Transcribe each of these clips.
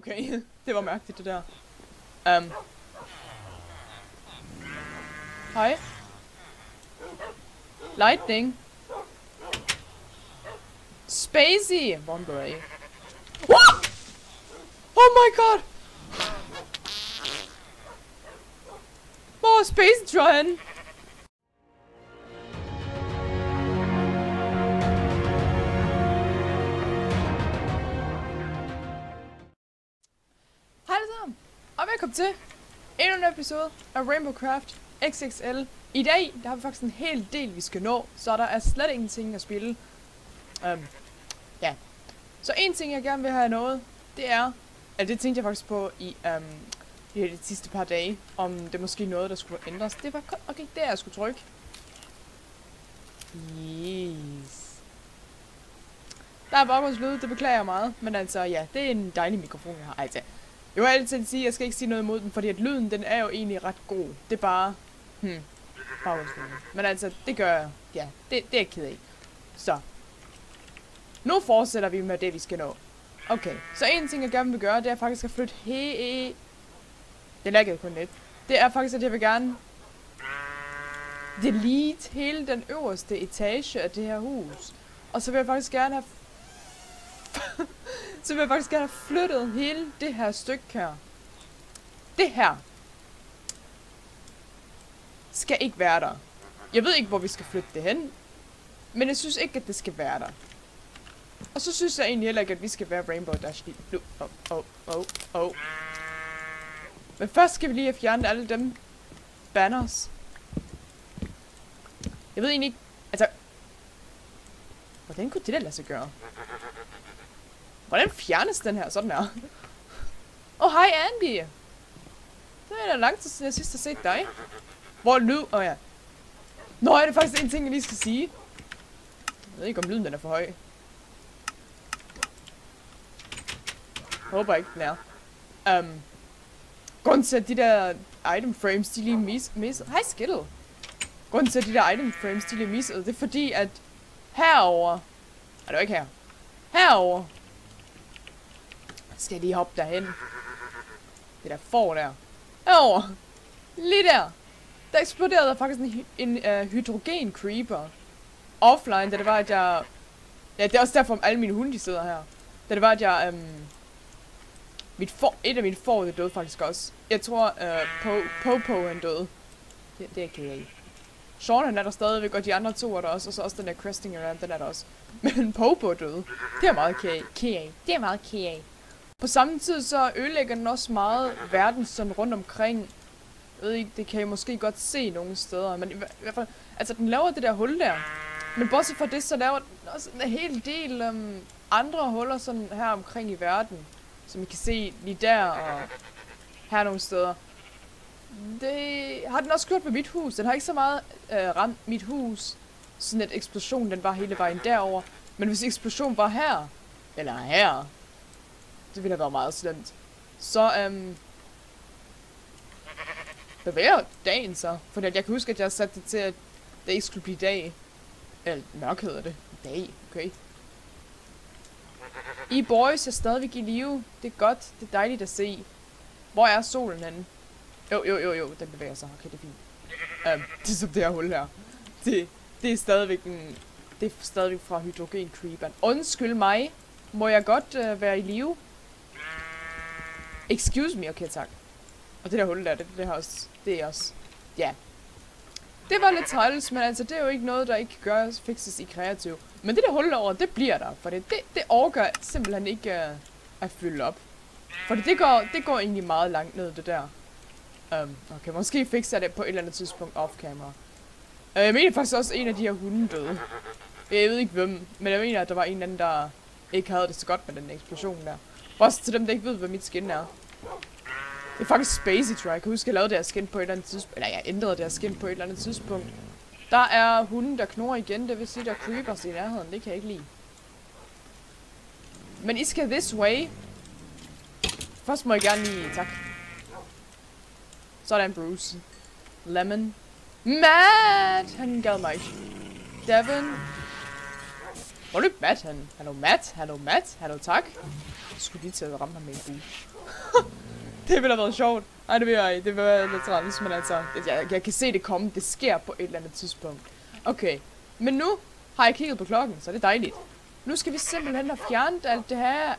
Okay, det var mærkeligt det der. Hej. Lightning. Spacey. Wombury. What? Oh my god. Hvor er Spacey Tron? Hej alle sammen, og velkommen til endnu en episode af Rainbow Craft XXL. I dag, der har vi faktisk en hel del, vi skal nå, så der er slet ingenting at spille. Ja. Så en ting, jeg gerne vil have nået, det er, at det tænkte jeg faktisk på i de sidste par dage, om det måske noget, der skulle ændres. Det var okay, det er jeg skulle trykke. Yes. Der er baggrundslyd, det beklager jeg meget, men altså ja, det er en dejlig mikrofon, jeg har. Altså, jeg vil altid sige, jeg skal ikke sige noget imod den, fordi at lyden, den er jo egentlig ret god. Det er bare, baggrundslyden. Men altså, det gør jeg, ja, det er jeg ked af. Så. Nu fortsætter vi med det, vi skal nå. Okay, så en ting, jeg gerne vil gøre, det er faktisk at flytte det laggede kun lidt. Det er faktisk, at jeg vil gerne delete hele den øverste etage af det her hus. Og så vil jeg faktisk gerne have flyttet hele det her stykke her. Det her skal ikke være der. Jeg ved ikke, hvor vi skal flytte det hen. Men jeg synes ikke, at det skal være der. Og så synes jeg egentlig heller ikke, at vi skal være Rainbow Dash Blue. Men først skal vi lige have fjernet alle dem banners. Jeg ved egentlig ikke, altså, hvordan kunne det da lade sig gøre? Hvordan fjernes den her? Sådan her. Hej Andy! Det er da lang tid siden jeg sidst har set dig. Hvor er lyd? Ja. Nå, er det faktisk en ting, jeg lige skal sige. Jeg ved ikke, om lyden den er for høj. Jeg håber ikke, den er. Grunden til, at de der item frames, de lige missede. Hej Skittle! Grunden til, at de der item frames, de lige missede, det er fordi, at herover. Det var ikke her. Herover skal jeg lige hoppe derhen. Det der får der. Herover. Lige der. Der eksploderede der faktisk en hydrogen creeper. Offline, da det var, at jeg... Ja, det er også derfor, at alle mine hunde, de sidder her. Da det var, at jeg... et af mine får, det døde faktisk også. Jeg tror, Popo, han døde. Det er ked af. Sean, han er der stadigvæk, og de andre to er der også. Og så også den der Cresting Around, den er der også. Men Popo døde. Det er meget ked af. Det er meget ked af. På samme tid, så ødelægger den også meget verden sådan rundt omkring. Jeg ved ikke, det kan I måske godt se nogle steder. Men i hvert fald, altså den laver det der hul der. Men bortset fra det, så laver den også en hel del andre huller sådan her omkring i verden. Som I kan se lige der og her nogle steder. Det har den også gjort med mit hus. Den har ikke så meget ramt mit hus. Sådan at eksplosionen den var hele vejen derover. Men hvis eksplosionen var her, eller her, det ville have været meget slemt. Så bevæger dagen så. For jeg kan huske, at jeg satte det til, at det ikke skulle blive dag. Eller mørk hedder det. Dag, okay. I boys er stadigvæk i live. Det er godt. Det er dejligt at se. Hvor er solen henne? Jo. Den bevæger sig. Okay, det er fint. Det er som det her hul her. Det er stadigvæk det er stadigvæk fra hydrogen creeperen. Undskyld mig. Må jeg godt være i live? Excuse me. Okay, tak. Og det der hul der, det er også. Ja. Det var lidt træls, men altså, det er jo ikke noget, der ikke kan fixes i kreativ. Men det der hul over, det bliver der, for det overgår simpelthen ikke at fylde op. For det går egentlig meget langt ned, det der. Okay, måske fikser jeg det på et eller andet tidspunkt off-camera. Jeg mener faktisk også, en af de her hunde døde. Jeg ved ikke hvem, men jeg mener, at der var en anden, der ikke havde det så godt med den eksplosion der. Også til dem, der ikke ved, hvad mit skin er. Det er faktisk Spacey, tror jeg. Jeg kan huske, at jeg lavede det her skin på et eller andet tidspunkt. Eller jeg ændrede det her skin på et eller andet tidspunkt. Der er hunden, der knurrer igen. Det vil sige, der er creepers i nærheden. Det kan jeg ikke lide. Men I skal this way. Først må jeg gerne lige... Tak. Sådan, Bruce. Lemon. Matt! Han gad mig ikke. Devin. Hvor er det Matt, han? Hallo Matt? Hallo Matt? Hallo tak? Jeg skulle lige til at ramme ham med en bue. Det ville have været sjovt. Nej, det vil jeg ikke. Det vil være lidt træls, men altså... Jeg kan se det komme. Det sker på et eller andet tidspunkt. Okay. Men nu har jeg kigget på klokken, så det er dejligt. Nu skal vi simpelthen have fjernet alt det her.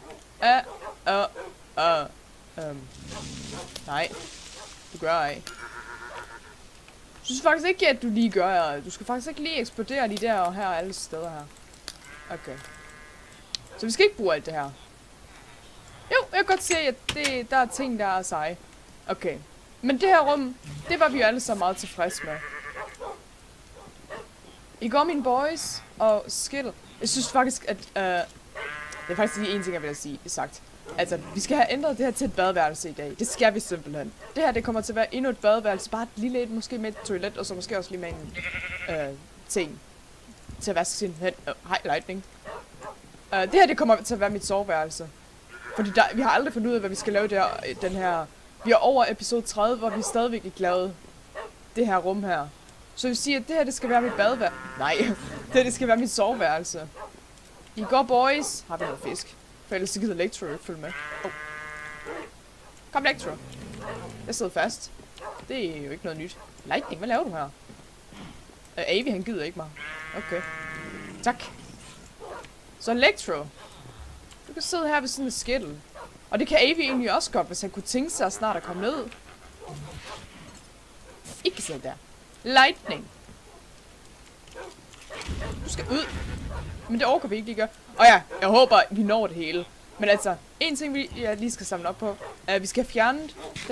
Nej. Du gør ej. Jeg synes faktisk ikke, at du lige gør... Du skal faktisk ikke lige eksplodere lige der og her og alle steder her. Okay. Så vi skal ikke bruge alt det her. Jo, jeg kan godt se, at der er ting, der er seje. Okay. Men det her rum, det var vi jo alle så meget tilfredse med. I går, mine boys, og Skittle. Jeg synes faktisk, at... det er faktisk lige en ting, jeg vil have sige, sagt. Altså, vi skal have ændret det her til et badeværelse i dag. Det skal vi simpelthen. Det her, det kommer til at være endnu et badeværelse. Bare et lille et, måske med et toilet, og så måske også lige med en ting til at vaske sin hænd. Hej, lightning. Det her, det kommer til at være mit soveværelse. Fordi vi har aldrig fundet ud af, hvad vi skal lave der, den her... Vi er over episode 30, hvor vi stadigvæk ikke lavet det her rum her. Så vi siger, at det her, det skal være mit badeværelse. Nej, det her, det skal være mit soveværelse. I går, boys. Har vi noget fisk? For ellers så gider Electro ikke følge med. Oh. Kom, Electro. Jeg sidder fast. Det er jo ikke noget nyt. Lightning, hvad laver du her? Avi, han gider ikke mig. Okay. Tak. Så Electro. Du kan sidde her ved sådan en Skittle. Og det kan Avi egentlig også godt, hvis han kunne tænke sig at snart at komme ned. Ikke sidde der. Lightning. Du skal ud. Men det orker vi ikke lige gøre. Og ja, jeg håber, vi når det hele. Men altså, en ting vi lige skal samle op på, er, at vi skal fjerne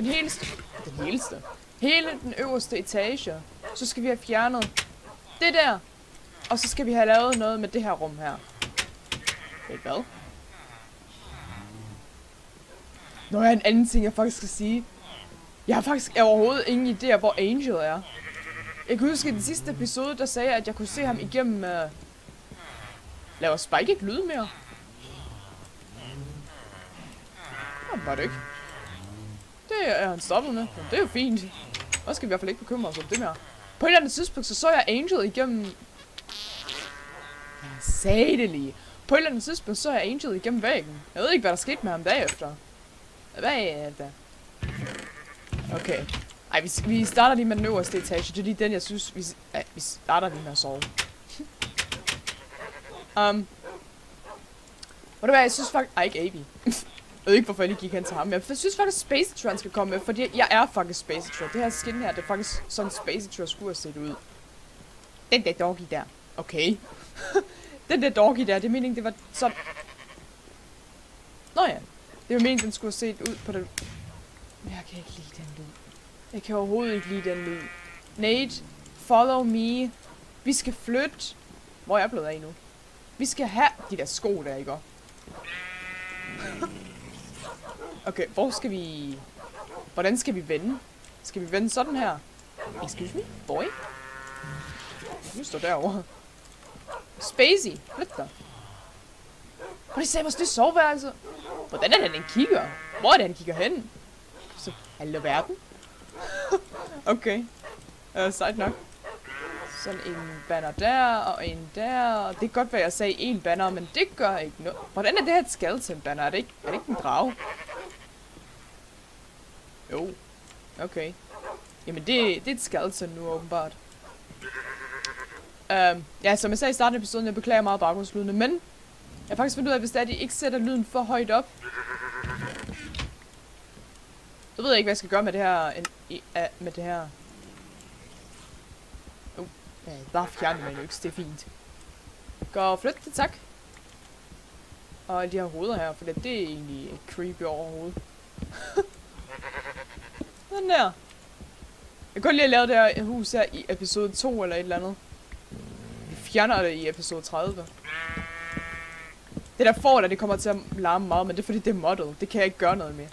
hele den øverste etage. Så skal vi have fjernet det der. Og så skal vi have lavet noget med det her rum her. Hvad? Nå, ja, en anden ting, jeg faktisk skal sige. Jeg har faktisk overhovedet ingen idé hvor Angel er. Jeg kan huske, at i den sidste episode, der sagde jeg, at jeg kunne se ham igennem... Laver Spike ikke lyd mere? Jamen, var det ikke. Det er han stoppet med. Men det er jo fint. Og skal vi i hvert fald ikke bekymre os om det mere. På et eller andet tidspunkt, så jeg Angel igennem... Jeg sagde det lige. På et eller andet tidspunkt, så jeg Angel igennem væggen. Jeg ved ikke, hvad der skete med ham bagefter. Hvad er det? Okay. Ej, vi starter lige med den øverste etage. Det er lige den, jeg synes, vi starter lige med at sove. Ved du hvad, jeg synes faktisk... Ej, ikke Avi. Jeg ved ikke, hvorfor jeg lige gik hen til ham. Jeg synes faktisk, Spacetron skal komme med, fordi jeg er faktisk Spacetron. Det her skin her, det er faktisk sådan, Spacetron skulle have set ud. Den der doggy der. Okay. Den der doggy der, det er meningen, det var sådan... Nå ja. Det var meningen, den skulle have set ud på den... Jeg kan ikke lide den lyd. Jeg kan overhovedet ikke lide den lyd. Nate, follow me. Vi skal flytte. Hvor er jeg blevet af nu? Vi skal have de der sko der, ikke? Okay, hvor skal vi... Hvordan skal vi vende? Skal vi vende sådan her? Excuse me, boy? Nu står derovre. Spacey, flyt dig. Prøv lige se vores nye soveværelse. Hvordan er det, den kigger? Hvor er det, han kigger hen? Så, hallo verden. Okay. Sejt nok. Sådan en banner der, og en der. Det kan godt være, jeg sagde en banner, men det gør ikke noget. Hvordan er det her et skeleton banner? Er det ikke en drage? Jo. Okay. Jamen, det er et skeleton nu, åbenbart. Ja, som jeg sagde i starten af episoden, jeg beklager meget baggrundslydene, men jeg har faktisk fundet ud af, at hvis det er, de ikke sætter lyden for højt op, så ved jeg ikke, hvad jeg skal gøre med det her. Med det her. Bare fjerne mig ikke, det er fint. Gå og flyt det, tak. Og de her hoveder her, for det er egentlig ikke creepy overhovedet. Sådan der. Jeg kan godt lige lave det her hus her i episode 2 eller et eller andet. Vi fjerner det i episode 30. Det der får, det kommer til at larme meget, men det er fordi det er moddet. Det kan jeg ikke gøre noget med.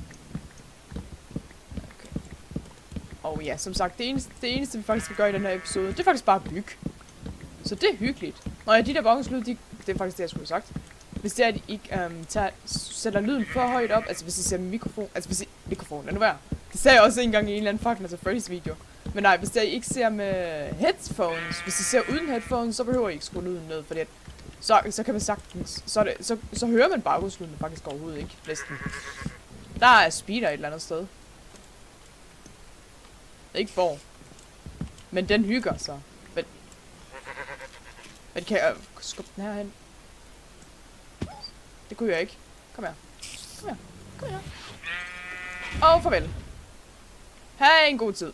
Okay. Og ja, som sagt, det eneste vi faktisk skal gøre i den her episode, det er faktisk bare at bygge. Så det er hyggeligt. Og ja, de der bongslyd, det er faktisk det, jeg skulle have sagt. Hvis det er, at I ikke sætter lyden for højt op, altså hvis I ser mikrofon, altså hvis I, mikrofon, lad nu være. Det sagde jeg også en gang i en eller anden fucking til Freddy's video. Men nej, hvis det er, I ikke ser med headphones, hvis I ser uden headphones, så behøver I ikke skrue lyden ned, fordi at, så kan man sagtens, så hører man baggrundslyden faktisk overhovedet ikke, næsten. Der er speeder et eller andet sted. Ikke hvor. Men den hygger sig. Men kan jeg skubbe den herhen? Det kunne jeg ikke. Kom her. Kom her. Kom her. Og farvel. Ha' en god tid.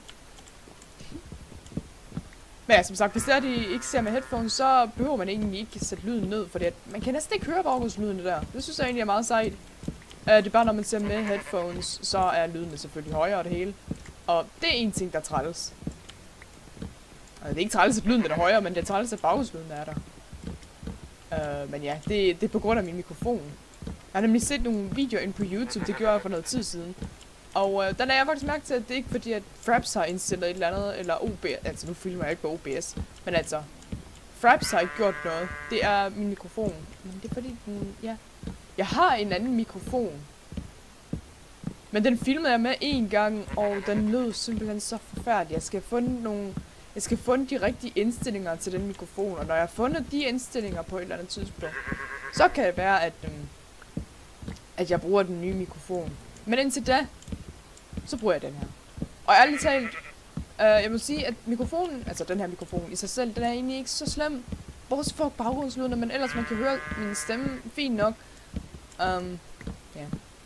Men ja, som sagt, hvis det er, de ikke ser med headphones, så behøver man egentlig ikke sætte lyden ned, fordi man kan næsten ikke høre baggrundslyden der. Det synes jeg egentlig er meget sejt. Det er bare, når man ser med headphones, så er lydene selvfølgelig højere og det hele. Og det er en ting, der træls. Det er ikke træls, at lyden er højere, men det er træls, at baggrundslyden er der. Men ja, det er på grund af min mikrofon. Jeg har nemlig set nogle videoer ind på YouTube, det gjorde jeg for noget tid siden. Og der lagde jeg faktisk mærke til, at det ikke er fordi, at Fraps har indstillet et eller andet, eller OBS, altså nu filmer jeg ikke på OBS, men altså, Fraps har ikke gjort noget. Det er min mikrofon. Men det er fordi, ja. Jeg har en anden mikrofon. Men den filmede jeg med en gang, og den lød simpelthen så forfærdelig. Jeg skal funde de rigtige indstillinger til den mikrofon, og når jeg har fundet de indstillinger på et eller andet tidspunkt, så kan det være, at jeg bruger den nye mikrofon. Men indtil da, så bruger jeg den her. Og ærligt talt, jeg må sige, at mikrofonen, altså den her mikrofon i sig selv, den er egentlig ikke så slem. Bortset fra baggrundslyden, men ellers man kan høre min stemme fint nok. Ja.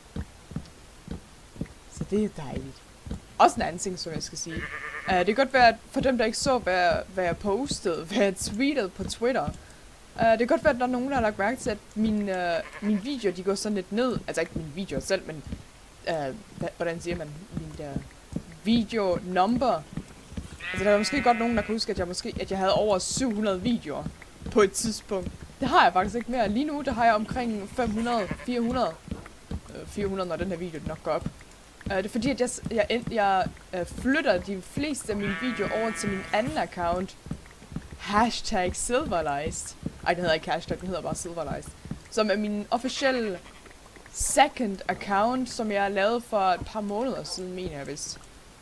Så det er dejligt. Også en anden ting, som jeg skal sige. Det kan godt være, at for dem, der ikke så, hvad jeg postede, hvad jeg tweetede på Twitter. Det kan godt være, at der er nogen, der har lagt mærke til, at mine videoer, de går sådan lidt ned. Altså ikke mine videoer selv, men hvordan siger man? Min video number. Altså der er måske godt nogen, der kan huske, at jeg havde over 700 videoer på et tidspunkt. Det har jeg faktisk ikke mere. Lige nu, der har jeg omkring 500, 400. 400, når den her video nok går op. Det er fordi, at jeg flytter de fleste af mine videoer over til min anden account. #Silverliced. Ej, det hedder ikke hashtag, det hedder bare Silverliced. Som er min officielle second account, som jeg lavede for et par måneder siden, mener jeg vist.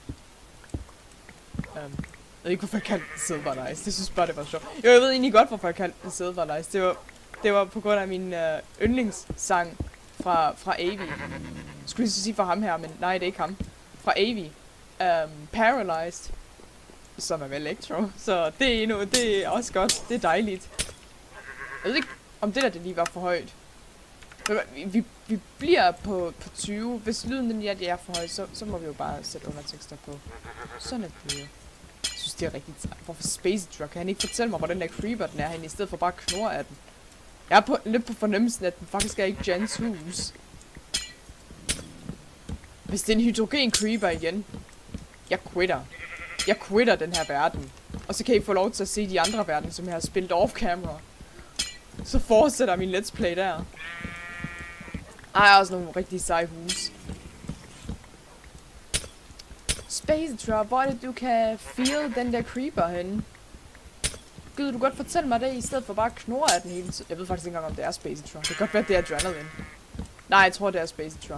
Jeg ved ikke, hvorfor jeg kaldte den Silverliced. Det synes bare, det var sjovt. Jo, jeg ved egentlig godt, hvorfor jeg kaldte den Silverliced. Det var på grund af min yndlingssang fra Avi. Skulle lige sige fra ham her, men nej, det er ikke ham. Fra Avi. Paralyzed. Som er med Electro. Så det er også godt. Det er dejligt. Jeg ved ikke, om det der det lige var for højt. Vi bliver på 20. Hvis lyden den er for højt, så må vi jo bare sætte undertekster på. Sådan er det jo. Jeg synes, det er rigtig sejt. Hvorfor Space Truck? Kan han ikke fortælle mig, hvor den der creeper den er henne, i stedet for bare at knurre af den? Jeg er lidt på fornemmelsen, at den faktisk er i Jens hus. Hvis det er en hydrogen creeper igen. Jeg quitter den her verden. Og så kan I få lov til at se de andre verden, som jeg har spillet off-camera. Så fortsætter min let's play der. Ej, jeg har også nogle rigtig seje hus. Space Drop, hvor er det, du kan feel den der creeper henne? Gud, du godt fortælle mig det, i stedet for bare at knurre af den hele tiden. Jeg ved faktisk ikke engang, om det er Space Drop. Det kan godt være, det er Adrenaline. Nej, jeg tror, det er Space Drop.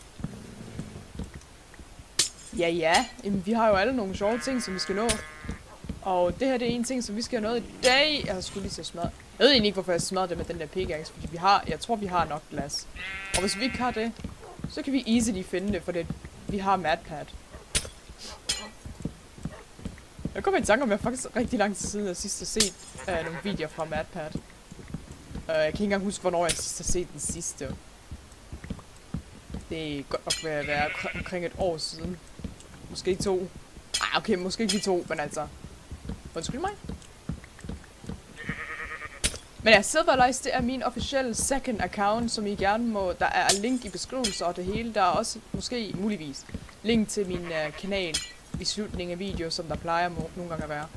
Ja. Jamen, vi har jo alle nogle sjove ting, som vi skal nå. Og det her, det er en ting, som vi skal nå i dag. Jeg skulle lige til at smadre. Jeg ved egentlig ikke, hvorfor jeg smadrede det med den der pickaxe, fordi jeg tror, vi har nok glas. Og hvis vi ikke har det, så kan vi easily finde det, for vi har MatPat. Jeg kommer i tanke om, jeg faktisk rigtig lang tid siden, jeg sidst har set nogle videoer fra MatPat. Jeg kan ikke engang huske, hvornår jeg sidst har set den sidste. Det er godt nok ved at være omkring et år siden. Måske 2. Ej, okay, måske ikke 2, men altså. Undskyld mig. Men ja, Silverliced, det er min officielle second account, som I gerne må. Der er link i beskrivelsen og det hele. Der er også, måske muligvis, link til min kanal i slutningen af video, som der plejer nogle gange at være.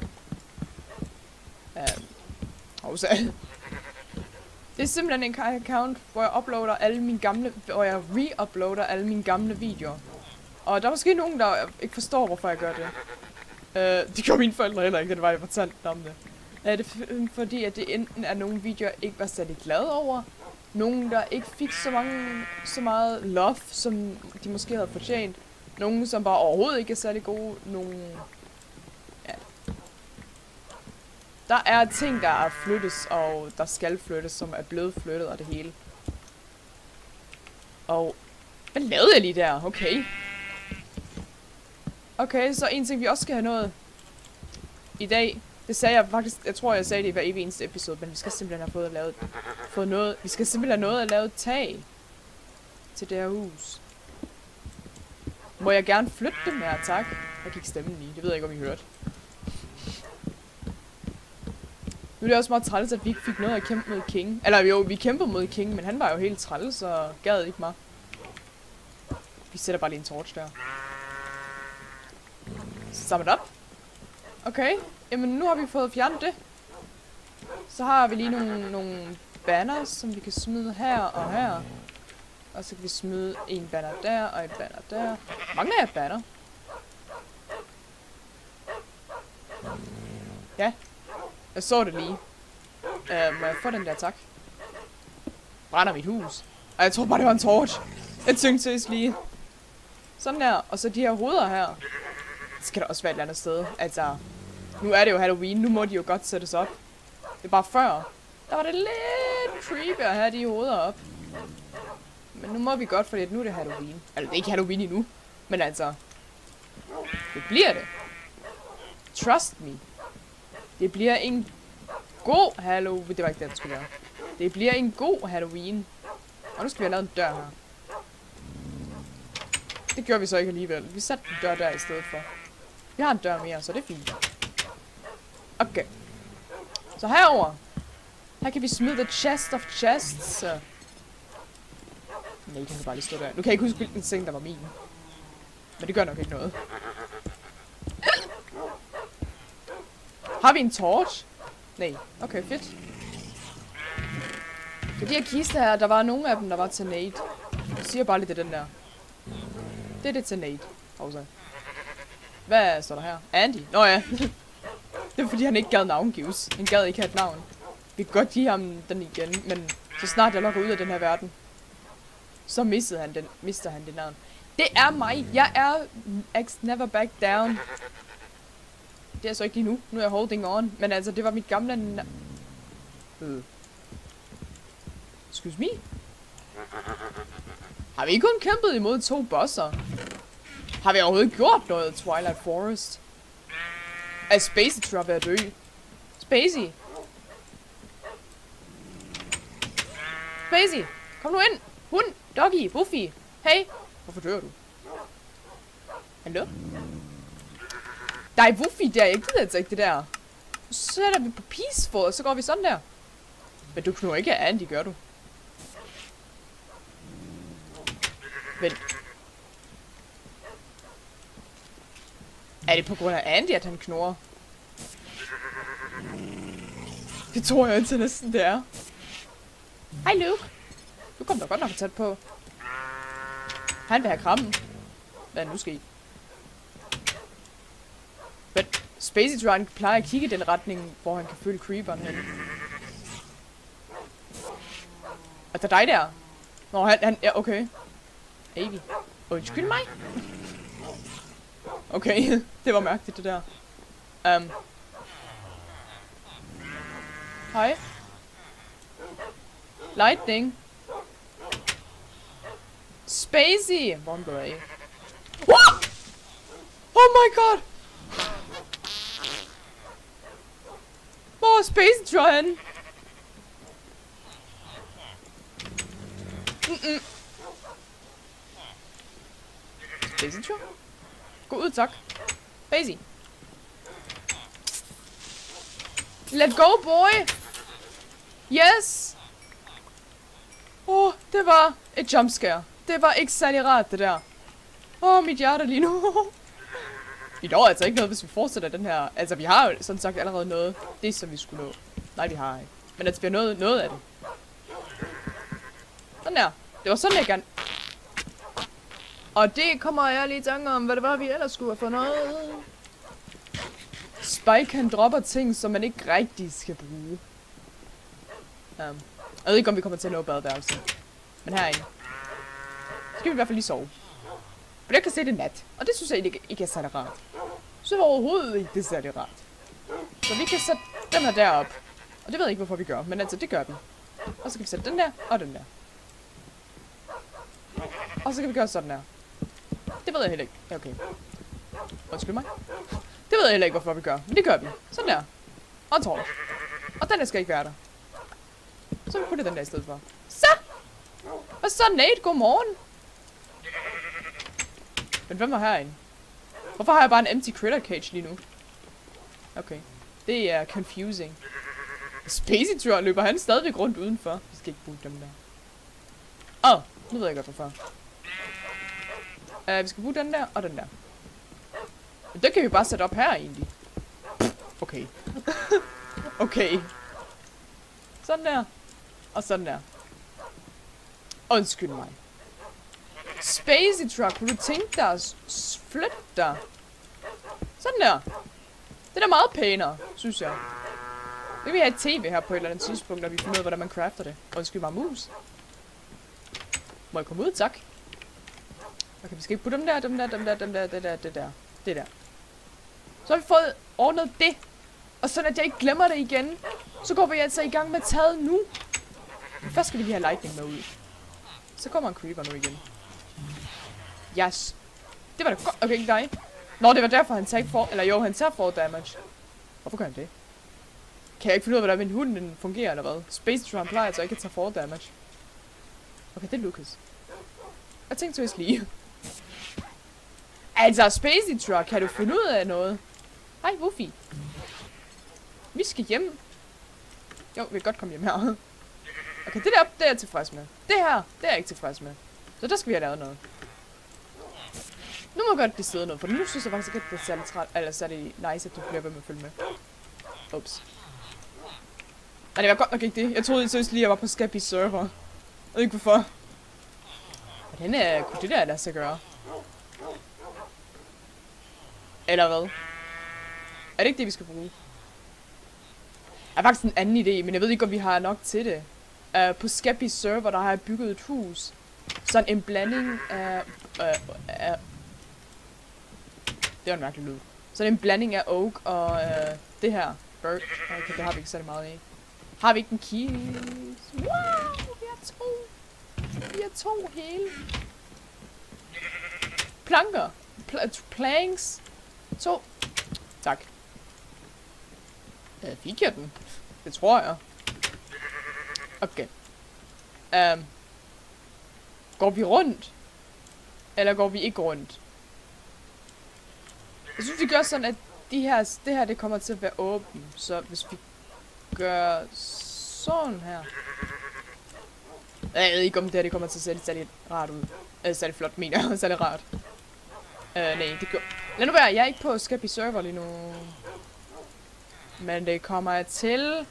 Det er simpelthen en account, hvor jeg uploader alle mine gamle, hvor jeg re-uploader alle mine gamle videoer. Og der er måske nogen, der ikke forstår, hvorfor jeg gør det. Det gjorde mine forældre heller ikke, det var jeg fortalte om det. Det er fordi, at det enten er nogle videoer, jeg ikke var særlig glad over. Nogle, der ikke fik så meget love, som de måske havde fortjent. Nogle, som bare overhovedet ikke er særlig gode. Nogle... Ja. Der er ting, der er flyttes, og der skal flyttes, som er blevet flyttet og det hele. Og hvad lavede jeg lige der? Okay. Okay, så en ting, vi også skal have nået i dag. Det sagde jeg faktisk, jeg tror, jeg sagde det i hver evig eneste episode, men vi skal simpelthen have fået noget. Vi skal simpelthen have noget at lave et tag til det her hus. Må jeg gerne flytte det mere, tak? Jeg gik stemmen lige, det ved jeg ikke, om I hørte. Nu er det også meget træls, at vi ikke fik noget at kæmpe mod King. Eller jo, vi kæmpede mod King, men han var jo helt træls og gad ikke mig. Vi sætter bare lige en torch der. Sum it up. Okay, jamen nu har vi fået fjernet det. Så har vi lige nogle banners, som vi kan smide her og her. Og så kan vi smide en banner der og en banner der. Mangler jeg et banner? Ja. Jeg så det lige. Må jeg få den der, tak? Brænder mit hus. Og jeg tror bare, det var en torch. Jeg tænkte seriøst lige. Sådan der. Og så de her hoveder her. Det skal der også være et eller andet sted. Altså, nu er det jo Halloween. Nu må de jo godt sættes op. Det er bare før. Der var det lidt creepy at have de hoveder op. Men nu må vi godt, fordi nu er det Halloween. Altså, det er ikke Halloween endnu. Men altså, det bliver det. Trust me. Det bliver en god Halloween. Det var ikke det, det skulle være. Det bliver en god Halloween. Og nu skal vi have lavet en dør her. Det gjorde vi så ikke alligevel. Vi satte en dør der i stedet for. Vi har en dør mere, så det er fint. Okay. Så herover. Her kan vi smide the chest of chests. Nej, den kan bare lige stå der. Nu kan jeg ikke huske, hvilken ting, der var min. Men det gør nok ikke noget. Har vi en torch? Nej. Okay, fedt. Det er de her kister her. Der var nogle af dem, der var til Nate. Jeg siger bare lidt, det er den der. Det er det til Nate. Hvad står der her? Andy? Nå ja. Det er fordi, han ikke gad navngives. Han gad ikke have et navn. Vi kan godt give ham den igen, men så snart jeg logger ud af den her verden, så mister han det navn. Det er mig. Jeg er X never back down. Det er så ikke lige nu. Nu er jeg holding on. Men altså, det var mit gamle Excuse me? Har vi ikke kun kæmpet imod 2 bosser? Har vi overhovedet gjort noget Twilight Forest? Er Spacey tror ved at dø? Spacey! Spacey! Kom nu ind! Hund! Doggy! Buffy! Hey! Hvorfor dør du? Hallo? Nej, Buffy der! Jeg gider altså ikke det der. Så sætter vi på peaceful, og så går vi sådan der. Men du knurrer ikke af Andy, gør du? Vent. Er det på grund af Andy, at han knurrer? Det tror jeg ikke næsten, det er. Hej Luke. Du kom da godt nok tæt på. Han vil have krammen. Hvad er nu sket? Men Spacey Drone plejer at kigge i den retning, hvor han kan følge creeperen hen. Og der er dig der. Nå, han ja, okay. Avy. Undskyld mig. Okay, det var mærkeligt det der. Hej. Lightning. Spacey. Hvor blev jeg af? What? Oh my god. Hvor er Spacey Drone? Spacey Drone? Gå ud, tak. Spacey. Let go, boy. Yes. Det var et jumpscare. Det var ikke særlig rart, det der. Mit hjerte lige nu. Vi når altså ikke noget, hvis vi fortsætter den her. Altså, vi har jo sådan sagt allerede noget. Det, som vi skulle nå. Nej, vi har ikke. Men altså, vi har noget af det. Sådan der. Det var sådan, jeg gerne. Og det kommer jeg lige i tanke om, hvad det var, vi ellers skulle have fået noget. Spike, han dropper ting, som man ikke rigtig skal bruge. Jeg ved ikke, om vi kommer til at nå badeværelse. Men herinde. Så skal vi i hvert fald lige sove. For jeg kan se det nat. Og det synes jeg ikke er særlig rart. Så overhovedet ikke, det er særlig rart. Så vi kan sætte den her derop. Og det ved jeg ikke, hvorfor vi gør, men altså, det gør vi. Og så kan vi sætte den der, og den der. Og så kan vi gøre sådan her. Det ved jeg heller ikke. Okay. Undskyld mig. Det ved jeg heller ikke, hvorfor vi gør, men det gør vi. Sådan der. Og en tårn. Og den der skal ikke være der. Så vi putter den der i stedet for. Så! Og så Nate, godmorgen. Men hvem var herinde? Hvorfor har jeg bare en empty critter cage lige nu? Okay. Det er confusing. Spacey Truck løber han stadigvæk rundt udenfor. Vi skal ikke bruge dem der. Nu ved jeg godt hvorfor. Vi skal bruge den der og den der. Men den kan vi bare sætte op her egentlig. Okay. Okay. Sådan der. Og sådan der. Undskyld mig. Spacey Truck, kunne du tænke dig at flytte dig? Sådan der. Det er da meget pænere, synes jeg. Vi vil have et tv her på et eller andet tidspunkt, når vi finder ud af, hvordan man crafter det. Undskyld mig, mus. Må jeg komme ud, tak? Okay, vi skal ikke putte dem der, det der. Så har vi fået ordnet det. Og sådan at jeg ikke glemmer det igen, så går vi altså i gang med taget nu. Først skal vi lige have lightning med ud. Så kommer en creeper nu igen. Yes. Det var da godt. Okay, ikke dig. Nå, det var derfor, han tager for... Eller jo, han tager for damage. Hvorfor gør han det? Kan jeg ikke finde ud af, hvordan min hund den fungerer, eller hvad? Space Truck plejer altså ikke at tage for damage. Okay, det er Lucas. Jeg tænkte vist lige. Altså, Spacey Truck, kan du finde ud af noget? Hej, Wuffy. Vi skal hjem. Jo, vi kan godt komme hjem her. Okay, det der, det er jeg tilfreds med. Det her, det er jeg ikke tilfreds med. Så der skal vi have lavet noget. Nu må godt det sidde noget, for nu synes jeg faktisk ikke, at det er særlig træt, eller særlig nice, at du bliver ved med at følge med. Ups. Nej, det var godt nok ikke det. Jeg troede seriøst lige, at jeg var på Scabby server. Jeg ved ikke hvorfor. Hvordan kunne det der lade sig gøre? Eller hvad? Er det ikke det, vi skal bruge? Jeg har faktisk en anden idé, men jeg ved ikke, om vi har nok til det. På Scabby server, der har jeg bygget et hus. Sådan en blanding af... Det var en mærkelig lyd. Sådan en blanding af oak og det her. Bird. Okay, det har vi ikke særlig meget af. Har vi ikke en keys? Wow, vi har to. Vi har to hele. Planker. Planks. To. Tak. Fik jeg den? Det tror jeg. Okay. Går vi rundt? Eller går vi ikke rundt? Jeg synes, vi gør sådan, at det her det kommer til at være åbent. Så hvis vi gør sådan her. Jeg ved ikke, om det her det kommer til at se særlig rart ud. Særlig flot, mener jeg. Særlig rart. Nej, det gør... Lad nu være, jeg er ikke på Scabby server lige nu. Men det kommer jeg til.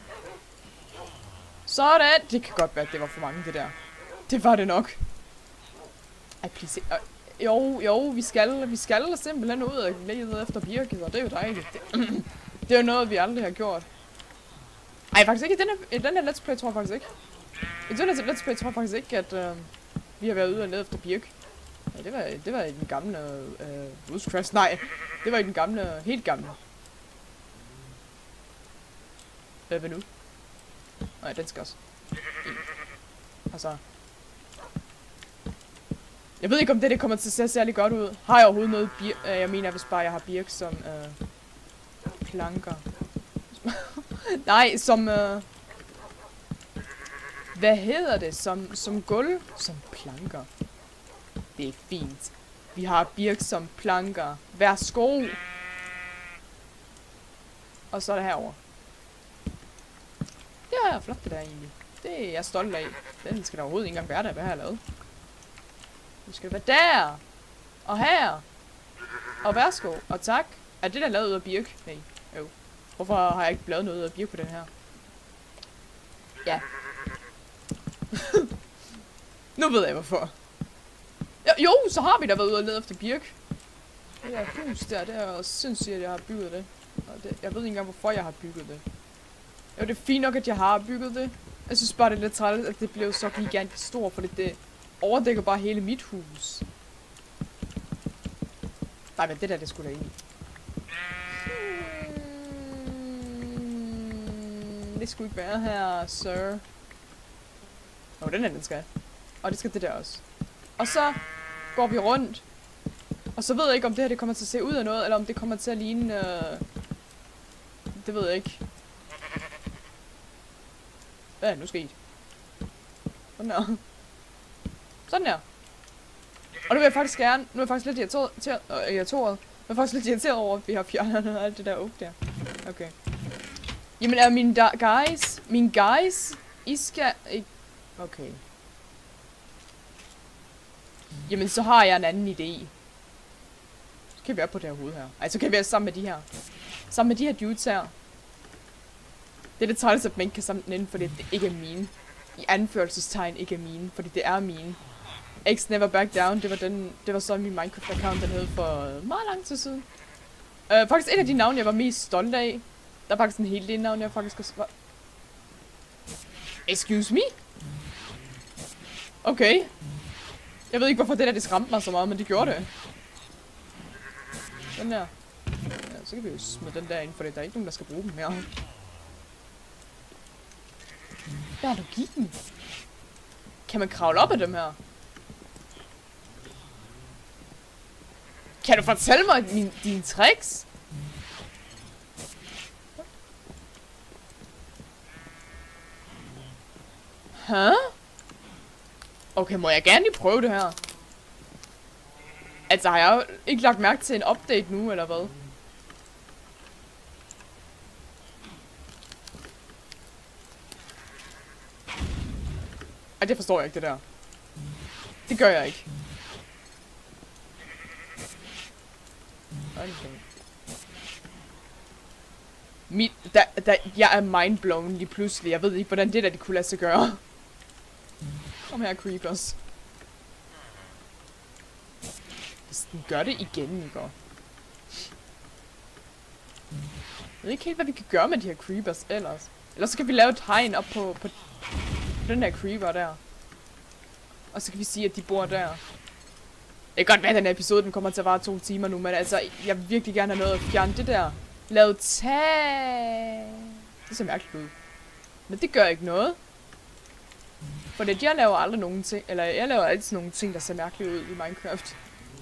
Sådan. Det kan godt være, at det var for mange, det der. Det var det nok. Ej, please. Jo, vi skal simpelthen ud og lede efter birket, og det er jo dejligt. Det er jo noget, vi aldrig har gjort. Ej, faktisk ikke. I den her let's play tror jeg faktisk ikke. I den her let's play tror jeg faktisk ikke, at vi har været ude og lede efter birk. Ja, det var i den gamle Woodscraft. Nej, det var i den gamle, helt gamle. Hvad nu? Nej, den skal også. Altså... Jeg ved ikke, om det kommer til at se særlig godt ud. Har jeg overhovedet noget birk? Jeg mener, hvis bare jeg har birk som planker. Nej, som... hvad hedder det? Som gulv? Som planker. Det er fint. Vi har birk som planker. Værsgo! Og så er det herovre. Det er flot, det der egentlig. Det er jeg stolt af. Den skal der overhovedet ikke engang være der, hvad har jeg lavet. Nu skal det være der. Og her. Og værsgo. Og tak. Er det der lavet ud af birk? Nej. Jo. Hvorfor har jeg ikke lavet noget ud af birk på den her? Ja. Nu ved jeg hvorfor. Jo, så har vi da været ude og lede efter birk. Det der hus der, det er også sindssygt, at jeg har bygget det. Og det, jeg ved ikke engang, hvorfor jeg har bygget det. Jo, det er fint nok, at jeg har bygget det. Jeg synes bare, det er lidt træt, at det blev så gigantisk stort, for det overdækker bare hele mit hus. Nej, men det der, det skulle da egentlig. Det skulle ikke være her, sir. Nå, den her, den skal. Og det skal det der også. Og så går vi rundt. Og så ved jeg ikke, om det her det kommer til at se ud af noget, eller om det kommer til at ligne... Det ved jeg ikke. Hvad er nu sket? Sådan her. Sådan her. Og nu vil jeg faktisk gerne... Nu er jeg faktisk lidt irriteret. Jeg er faktisk lidt irriteret over, at vi har fjernet alt det der oak der. Okay. Jamen er mine guys, I skal ikke... Okay. Jamen så har jeg en anden idé. Så kan vi være på det her hoved her. Ej, så kan vi være sammen med de her. Sammen med de her dudes her. Det er lidt træls, at man ikke kan samle den ind, fordi det ikke er mine. I anførselstegn ikke er mine, fordi det er mine. X Never Back Down, det var så min Minecraft-account, den hed for meget lang tid siden. Faktisk et af de navne, jeg var mest stolt af. Der er faktisk en hel del navn, jeg faktisk har svaret. Excuse me? Okay. Jeg ved ikke, hvorfor det der, det skræmte mig så meget, men det gjorde det. Den der. Ja, så kan vi jo smide den der ind, for der er ikke nogen, der skal bruge dem mere. Der er logikken. Kan man kravle op af dem her? Kan du fortælle mig dine tricks? Huh? Okay, må jeg gerne lige prøve det her? Altså, har jeg jo ikke lagt mærke til en update nu, eller hvad? Ej, det forstår jeg ikke, det der. Det gør jeg ikke. Jeg er mindblown lige pludselig. Jeg ved ikke, hvordan det der, det kunne lade sig gøre. Kom her, creepers. Hvis den gør det igen, ikke? Jeg ved ikke helt, hvad vi kan gøre med de her creepers ellers. Ellers så kan vi lave et tegn op på den der creeper der. Og så kan vi sige, at de bor der. Det kan godt være, at den her episode den kommer til at vare 2 timer nu, men altså, jeg vil virkelig gerne have noget at fjerne det der. Lav tag. Det ser mærkeligt ud. Men det gør ikke noget. For det, jeg laver aldrig nogen ting, eller jeg laver altid nogle ting, der ser mærkeligt ud i Minecraft.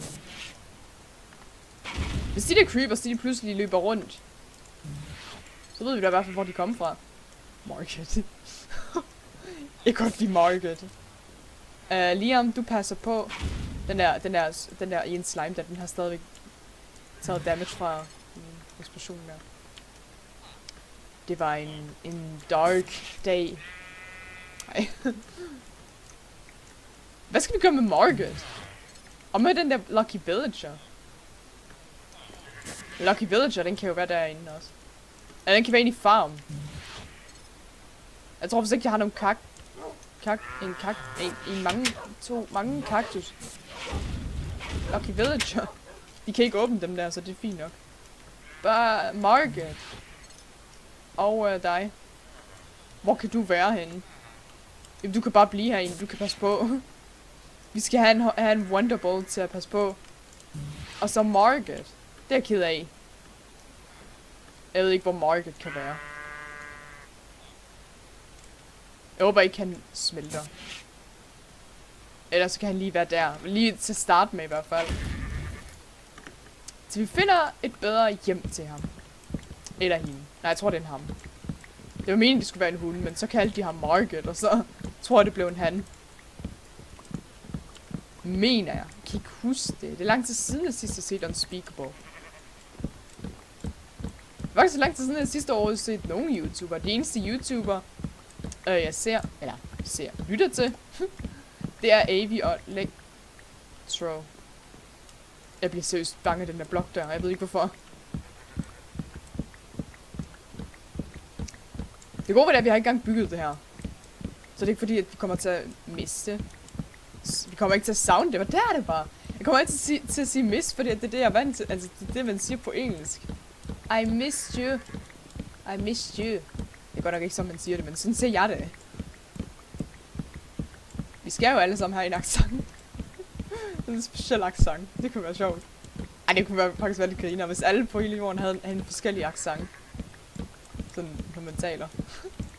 Hvis de der creepers, de pludselig løber rundt, så ved vi da i hvert fald, hvor de kommer fra. Market. Jeg kan godt lide Market. Liam, du passer på. Den der en slime, der den har stadigvæk taget damage fra eksplosionen der. Det var en dark dag. Nej. Hvad skal vi gøre med Market? Og med den der Lucky Villager. Lucky Villager, den kan jo være derinde også. Ja, den kan være inde i farm. Jeg tror faktisk ikke, jeg har nogen mange kaktus. Lucky Villager. De kan ikke åbne dem der, så det er fint nok. Bare Market. Og dig. Hvor kan du være henne? Jamen, du kan bare blive herinde. Du kan passe på. Vi skal have en Wonderbolt til at passe på. Og så Market. Det er jeg ked af. Jeg ved ikke, hvor Market kan være. Jeg håber ikke, han smelter. Ellers så kan han lige være der. Lige til at starte med i hvert fald. Så vi finder et bedre hjem til ham. Eller hende. Nej, jeg tror, det er en ham. Det var meningen, det skulle være en hund, men så kaldte de ham Market, og så tror jeg, det blev en han. Mener jeg. Jeg kan ikke huske det. Det er lang tid siden, jeg sidst har set Unspeakable. Det var ikke så lang tid siden, jeg sidste år har set nogle YouTuber. De eneste YouTuber, jeg lytter til, det er Avi og Electro. Jeg bliver seriøst bange af den der blok der, jeg ved ikke hvorfor. Det gode ved det, at vi har ikke engang bygget det her. Så det er ikke fordi, at vi kommer til at miste. Vi kommer ikke til at savne det, men der er det bare. Jeg kommer ikke til at sige miss, fordi det er det, jeg er vant til. Altså, det er det, man siger på engelsk. I missed you. I missed you. Det er godt nok ikke, som man siger det, men sådan siger jeg det. Vi skal jo alle sammen have en accent. En speciel accent. Det kunne være sjovt. Ej, det kunne faktisk være lidt griner, hvis alle på hele jorden havde en forskellig accent. Sådan, når man taler.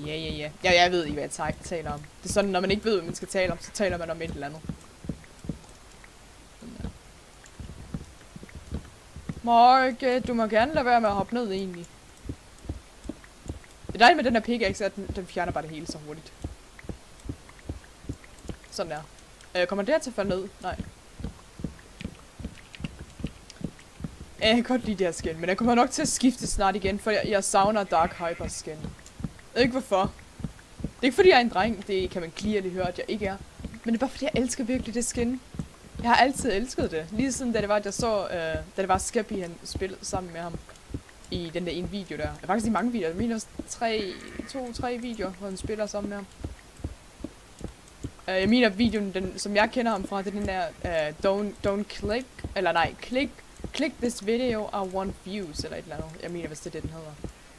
Ja, jeg ved ikke, hvad jeg taler om. Det er sådan, når man ikke ved, hvad man skal tale om, så taler man om et eller andet. Mark, du må gerne lade være med at hoppe ned, egentlig. Det er dejligt med den her pickaxe, at den fjerner bare det hele så hurtigt. Sådan der. Kommer det her til at falde ned? Nej. Jeg kan godt lide det her skin, men jeg kommer nok til at skifte snart igen, for jeg savner Dark Hyper skin. Jeg ved ikke hvorfor. Det er ikke fordi jeg er en dreng, det kan man clearly høre, at jeg ikke er. Men det er bare fordi jeg elsker virkelig det skin. Jeg har altid elsket det. Lige siden da det var, at jeg så, da det var Skeppy, han spillede sammen med ham. I den der ene video der. Jeg faktisk i mange videoer. Minus 2-3 videoer, hvor han spiller sammen med ham. Jeg mener videoen, den, som jeg kender ham fra, det er den der, don't click, eller nej, click this video, I want views, eller et eller andet. Jeg mener, hvis det er det, den hedder.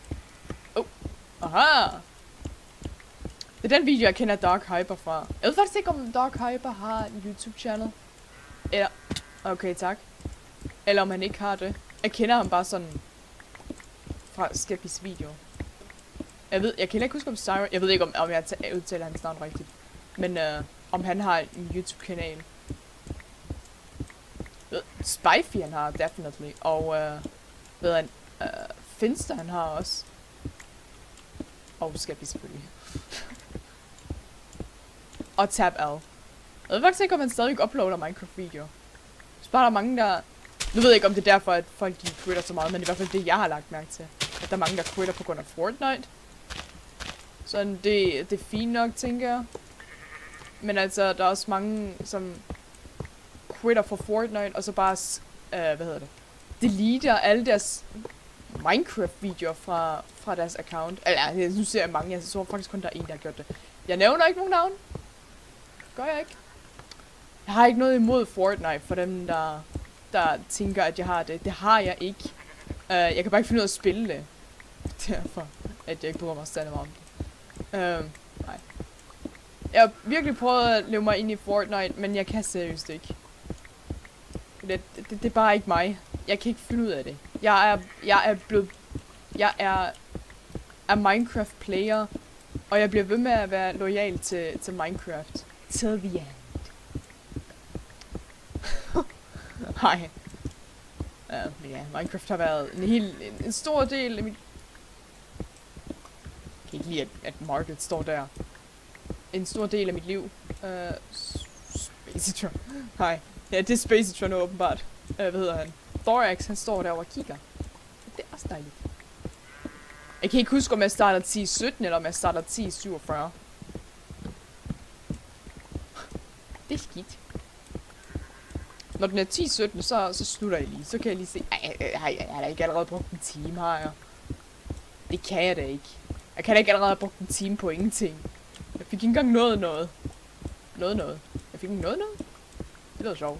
Aha! Det er den video, jeg kender Dark Hyper fra. Jeg ved faktisk ikke, om Dark Hyper har en YouTube-channel. Eller, okay, tak. Eller om han ikke har det. Jeg kender ham bare sådan fra Skeppys video. Jeg kan ikke huske om Siren. Jeg ved ikke, om jeg udtaler hans navn rigtigt. Men om han har en YouTube-kanal. Spifey han har, definitely. Og ved han, Finster han har også. Og Skeppy selvfølgelig. Og Tab L. Jeg ved faktisk ikke, om han stadig uploader Minecraft-videoer. Så bare der er mange, der... Nu ved jeg ikke, om det er derfor, at folk de quitter så meget, men i hvert fald det, jeg har lagt mærke til. At der er mange, der quitter på grund af Fortnite. Så det er fint nok, tænker jeg. Men altså, der er også mange, som quitter for Fortnite, og så bare, deleter alle deres Minecraft-videoer fra deres account. Eller, jeg synes, det er mange. Jeg tror faktisk kun, der er en, der har gjort det. Jeg nævner ikke nogen navn. Gør jeg ikke. Jeg har ikke noget imod Fortnite for dem, der tænker, at jeg har det. Det har jeg ikke. Jeg kan bare ikke finde ud af at spille det. Derfor, at jeg ikke bryder mig stadig meget om det. Nej. Jeg har virkelig prøvet at leve mig ind i Fortnite, men jeg kan seriøst ikke. Det er bare ikke mig. Jeg kan ikke finde ud af det. Jeg er Minecraft player, og jeg bliver ved med at være loyal til Minecraft. Till the end. Hej. Men ja, Minecraft har været en stor del af mit... Jeg kan ikke lide, at Market står der. En stor del af mit liv. Spacetron. Hej. Ja, det er Spacetron åbenbart. Hvad hedder han? Thorax, han står derovre og kigger. Det er også dejligt. Jeg kan ikke huske, om jeg starter 10.17, eller om jeg starter 10.47. Det er skidt. Når den er 10.17, så slutter jeg lige. Så kan jeg lige se... Jeg har da ikke allerede brugt en time, har jeg. Det kan jeg da ikke. Jeg kan da ikke allerede have brugt en time på ingenting. Jeg fik ikke engang noget. Jeg fik ikke noget. Det lyder sjovt.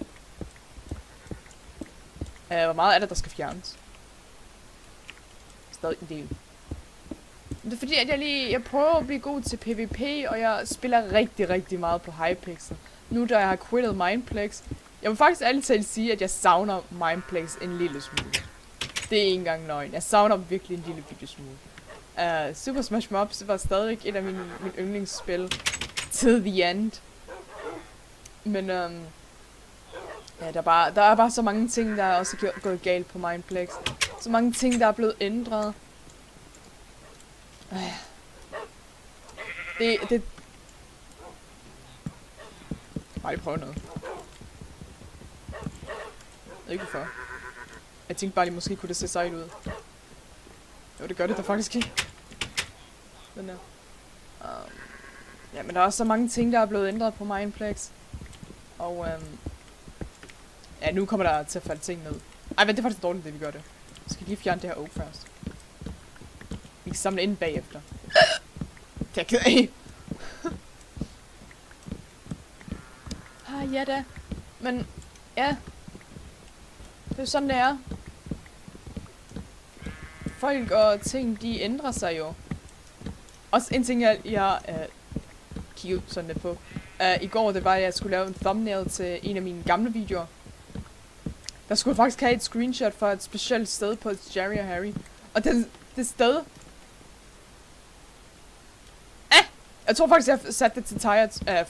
Hvor meget er det, der skal fjernes? Stadig en del. Det er fordi, at jeg prøver at blive god til PvP, og jeg spiller rigtig meget på Hypixel. Nu da jeg har quittet Mineplex. Jeg vil faktisk ærligt talt sige, at jeg savner Mineplex en lille smule. Det er ikke engang løgn. Jeg savner virkelig en lille bitte smule. Super Smash Mobs var stadig et af mine yndlingsspil. Till the end. Men ja, der er bare så mange ting, der er også gået galt på Mineplex. Så mange ting, der er blevet ændret. Det... Bare lige prøve noget. Jeg ved ikke hvorfor. Jeg tænkte bare lige, måske kunne det se sejt ud. Jo, det gør det da faktisk ikke. Den der. Ja, men der er også så mange ting, der er blevet ændret på Mineplex. Og ja, nu kommer der til at falde ting ned. Ej, men det er faktisk dårligt, det vi gør det. Vi skal lige fjerne det her oak først. Vi kan samle ind bagefter. Det er jeg ked af. Ja da. Men, ja. Det er jo sådan, det er. Folk og ting, de ændrer sig jo. Også en ting, jeg kiggede sådan lidt på. I går, det var, at jeg skulle lave en thumbnail til en af mine gamle videoer. Der skulle faktisk have et screenshot fra et specielt sted på Jerry og Harry. Og det sted... Jeg tror faktisk, jeg har sat det til Tyre.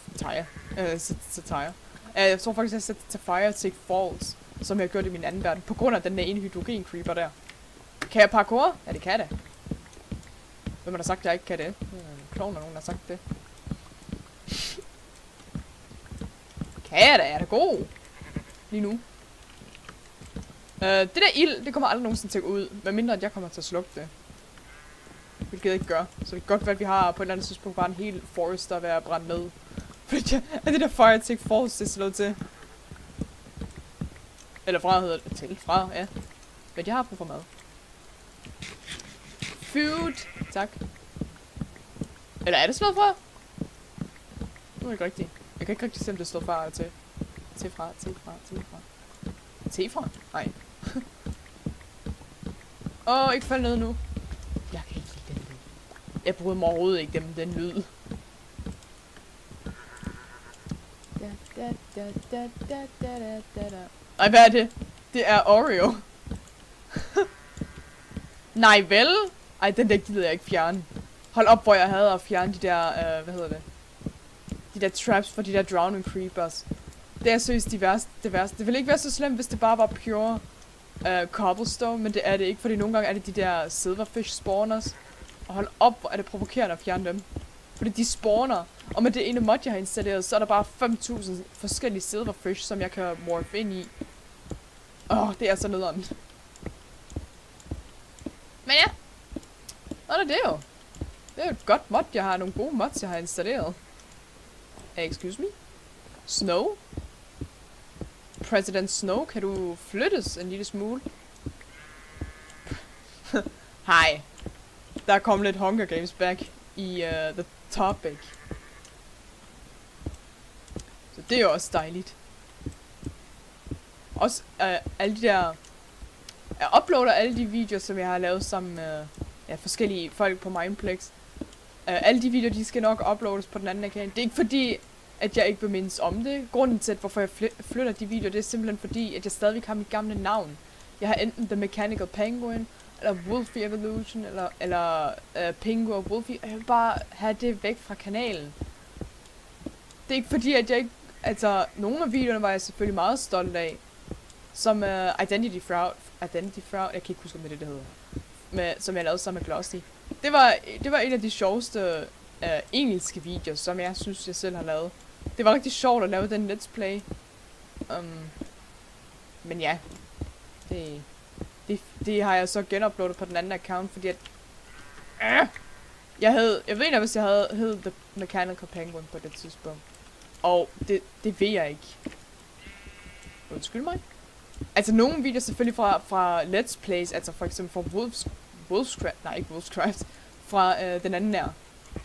Jeg tror faktisk, jeg har sat det til Fire Take Falls, som jeg har gjort i min anden verden, på grund af den der ene hydrogen creeper der. Kan jeg parkour? Ja, det kan det. Hvem har der sagt, at jeg ikke kan det? Kloven er nogen, der har sagt det. Kan jeg da? Er det god? Lige nu. Det der ild, det kommer aldrig nogensinde til at gå ud, medmindre at jeg kommer til at slukke det. Hvilket jeg ikke gør. Så det er godt være, at vi har på et eller andet tidspunkt bare en hel forest, der er ved at brænde ned. Fordi at det der Fire Take Falls, det er slået til. Eller fra hedder det. Til fra, ja. Men jeg har brug for mad. Food. Tak. Eller er det slået fra? Nu er det ikke rigtigt. Jeg kan ikke rigtig se, om det slået fra eller til. Til fra. Til fra? Nej. Ikke falde ned nu. Jeg kan ikke lide den lyd. Jeg bryder mig overhovedet ikke den lyd. Ej, hvad er det? Det er Oreo. Nej, vel? Ej, den der gider jeg ikke fjerne. Hold op, hvor jeg havde at fjerne de der, hvad hedder det? De der traps for de der drowning creepers. Det er seriøst det værste. Det ville ikke være så slemt, hvis det bare var pure cobblestone, men det er det ikke, fordi nogle gange er det de der silverfish spawners. Og hold op, hvor er det provokerende at fjerne dem. Fordi de spawner, og med det ene mod, jeg har installeret, så er der bare 5.000 forskellige silverfish, som jeg kan morphe ind i. Det er så nederen. Men ja, og det er jo. Det er jo et godt mod, jeg har nogle gode mods, jeg har installeret. Excuse me? Snow? President Snow, kan du flyttes en lille smule? Hej. Der kom lidt Hunger Games back i The Topic. Så det er jo også dejligt. Også alle de der... Jeg uploader alle de videoer, som jeg har lavet sammen med forskellige folk på Mineplex. Alle de videoer, de skal nok uploades på den anden account. Det er ikke fordi, at jeg ikke vil mindes om det. Grunden til, hvorfor jeg flytter de videoer, det er simpelthen fordi, at jeg stadigvæk har mit gamle navn. Jeg har enten The Mechanical Penguin, eller Wolfie Evolution, eller Pingu og Wolfie. Jeg vil bare have det væk fra kanalen. Det er ikke fordi, at jeg ikke... Altså, nogle af videoerne var jeg selvfølgelig meget stolt af. Som Identity Fraud. Jeg kan ikke huske, hvad det hedder. Som jeg lavede sammen med Glossy. Det var en af de sjoveste engelske videoer, som jeg synes, jeg selv har lavet. Det var rigtig sjovt at lave den let's play. Men ja. Det har jeg så genuploadet på den anden account, fordi at... Jeg ved ikke, hvis jeg havde hed The Mechanical Penguin på det tidspunkt. Og det ved jeg ikke. Undskyld mig. Altså nogle videoer selvfølgelig fra Let's Plays, altså for eksempel fra Wolfscraft, nej ikke Wolfscraft, fra den anden der.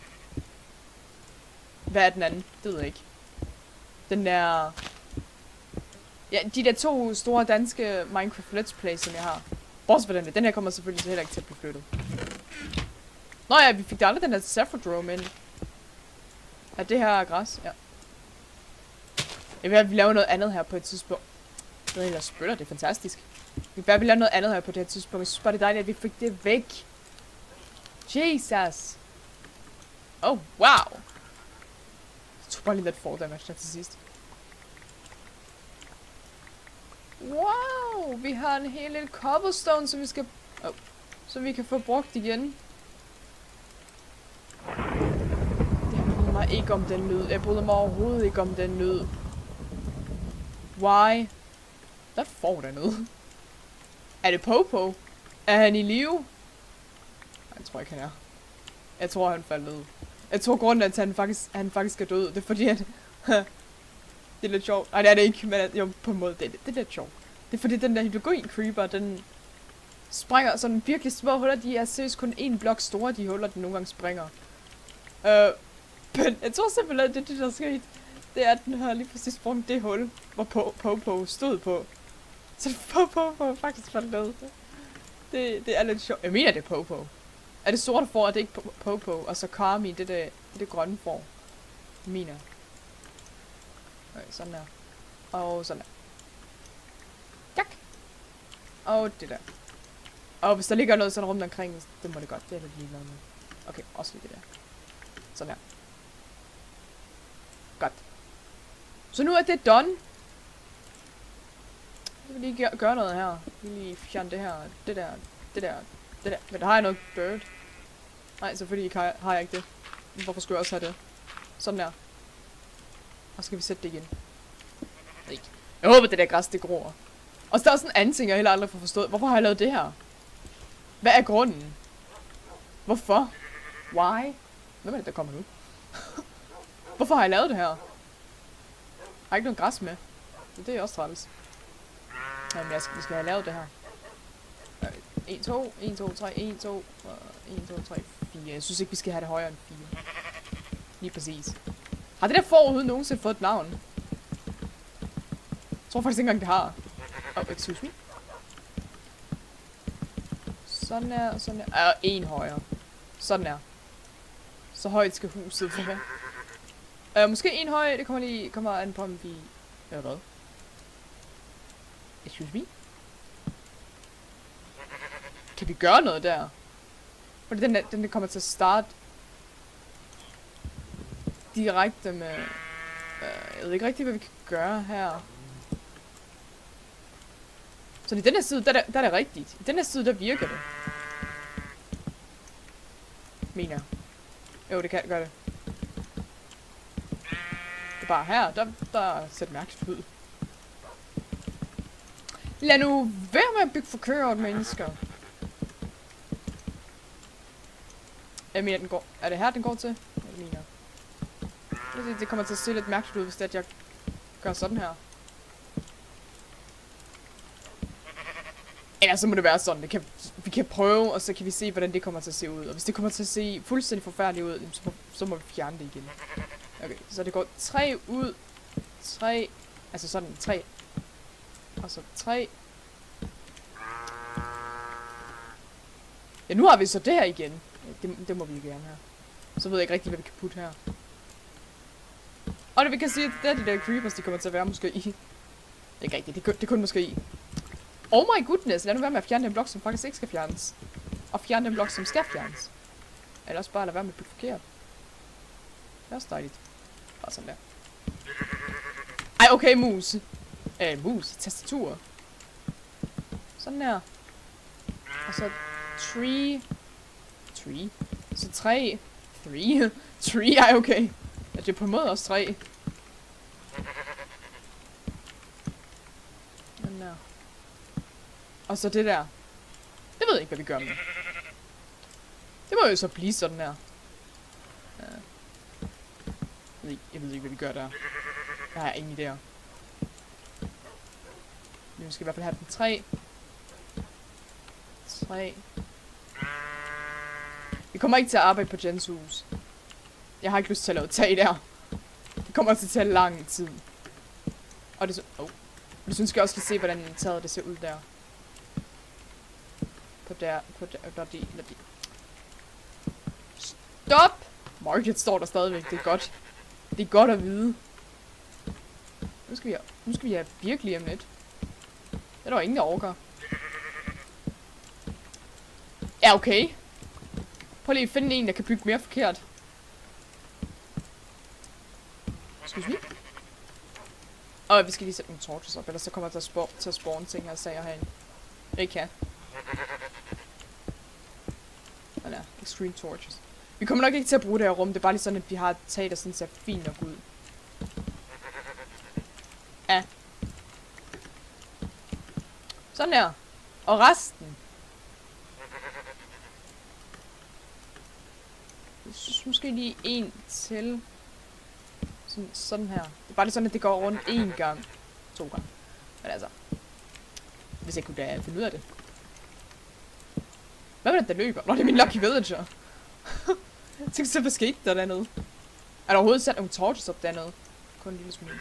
Hvad er den anden? Det ved jeg ikke. Den der... Ja, de der 2 store danske Minecraft Let's Plays, som jeg har. Bortset fra den her kommer selvfølgelig heller ikke til at blive flyttet. Nå ja, vi fik da aldrig den der Zephyrdrame ind. Er det her græs? Ja. Jeg vil have, vi laver noget andet her på et tidspunkt. Jeg ved ikke, spytter, det er fantastisk. Vi vil lave noget andet her på det her tidspunkt. Jeg synes bare, det er dejligt, at vi fik det væk. Jesus. Oh, wow. Jeg tog bare lige lidt for damage der til sidst. Wow, vi har en hel lille cobblestone, som vi skal... som vi kan få brugt igen. Jeg bryder mig ikke om den lyd. Jeg bryder mig overhovedet ikke om den lyd. Why? Hvad får der noget? Er det Popo? Er han i live? Nej, jeg tror ikke, han er. Jeg tror, han faldt ned. Jeg tror, grunden til, at han faktisk er død, det er fordi, at... det er lidt sjovt. Nej, det er det ikke, men jo, på en måde, det er lidt sjovt. Det er fordi, den der hydrogen creeper, den springer sådan virkelig små huller. De er seriøst kun 1 blok store, de huller, den nogle gange springer. Men jeg tror simpelthen, det der er sket, det er, at den har lige præcis sprunget det hul, hvor Popo stod på. Så Popo faktisk faldt ned. Det er lidt sjovt. Jeg mener, det er Popo. Er det sorte får, at det ikke Popo, og så Kami, det er det grønne får. Jeg mener. Okay, sådan der. Og sådan der. Tak. Og det der. Og hvis der ligger noget sådan rundt omkring, det må det godt. Det er lidt ligeglad med. Okay, også lige det der. Sådan der. Så nu er det done. Jeg vil lige gøre noget her. Jeg vil lige fjerne det her. Det der. Men der har jeg noget dirt. Nej, selvfølgelig har jeg ikke det. Hvorfor skulle jeg også have det? Sådan der. Og så skal vi sætte det igen. Ikke. Jeg håber, det der græs, det gror. Og så der er også en anden ting, jeg heller aldrig får forstået. Hvorfor har jeg lavet det her? Hvad er grunden? Hvorfor? Why? Hvem er det, der kommer nu? Hvorfor har jeg lavet det her? Jeg har ikke noget græs med. Det er også træls. Jamen, vi skal have lavet det her. 1, 2, 1, 2, 3, 1, 2, 1, 2, 3, 4. Jeg synes ikke, vi skal have det højere end 4. Lige præcis. Har det der får overhovedet nogensinde fået et navn? Jeg tror faktisk ikke engang, det har. Excuse me. Sådan her, sådan her. En højere. Sådan her. Så højt skal huset være. Måske en høj, det kommer an på, om vi... hvad? Excuse me? Kan vi gøre noget der? Fordi den kommer til at starte direkte med... jeg ved ikke rigtig, hvad vi kan gøre her. Så i den her side, der er det rigtigt. I den her side, der virker det. Mener jeg. Jo, det kan gøre det. Det er bare her, der ser det mærkeligt ud. Lad nu være med at bygge for kører mennesker. Jeg mener, den går... Er det her, den går til? Jeg mener. Det kommer til at se lidt mærkeligt ud, hvis det er, at jeg gør sådan her. Eller så må det være sådan. Vi kan prøve, og så kan vi se, hvordan det kommer til at se ud. Og hvis det kommer til at se fuldstændig forfærdeligt ud, så må vi fjerne det igen. Okay, så det går 3 ud. 3. Altså sådan 3. Og så 3. Ja, nu har vi så det her igen. Det må vi gerne have. Så ved jeg ikke rigtig, hvad vi kan putte her. Og det vi kan sige, at det er de der creepers, de kommer til at være måske i. Ikke rigtigt, det kun måske i. Oh my goodness, lad nu være med at fjerne den blok, som faktisk ikke skal fjernes. Og fjerne den blok, som skal fjernes. Eller også bare lade være med at bygge forkert. Det er også dejligt. Bare sådan der. Ej, okay, mus. Tastatur. Sådan der. Og så tree. Så 3. 3, ej, okay. Ja, det er på en måde også 3. Sådan der. Og så det der. Det ved jeg ikke, hvad vi gør med. Det må jo så blive sådan der. Ja. Jeg ved ikke, hvad vi gør der. Jeg har ingen idéer. Men vi skal i hvert fald have den 3. 3. Vi kommer ikke til at arbejde på Jens hus. Jeg har ikke lyst til at lave tag der. Det kommer til at tage lang tid. Og det så... Jeg synes jeg også kan se, hvordan taget det ser ud der. På der, de. Stop! Market står der stadigvæk, det er godt. Det er godt at vide. Nu skal vi have virkelig om lidt. Det er der ingen, der overgår. Ja, okay. Prøv lige at finde en, der kan bygge mere forkert. Excuse me. Og vi skal lige sætte nogle torches op, ellers så kommer der til at spawn ting her, sager herinde. Ikke her. Sådan der. Extreme torches. Vi kommer nok ikke til at bruge det her rum, det er bare lige sådan, at vi har et tag, der sådan ser fint nok ud. Ja. Sådan der. Og resten. Jeg synes måske lige en til. Sådan her. Det er bare lige sådan, at det går rundt 1 gang. 2 gange. Men altså. Hvis jeg kunne da finde ud af det. Hvad var det, der løber? Nå, det er min lucky villager. Tænk så, hvad skete der dernede? Er der overhovedet sat nogle torches op dernede? Kun en lille smule.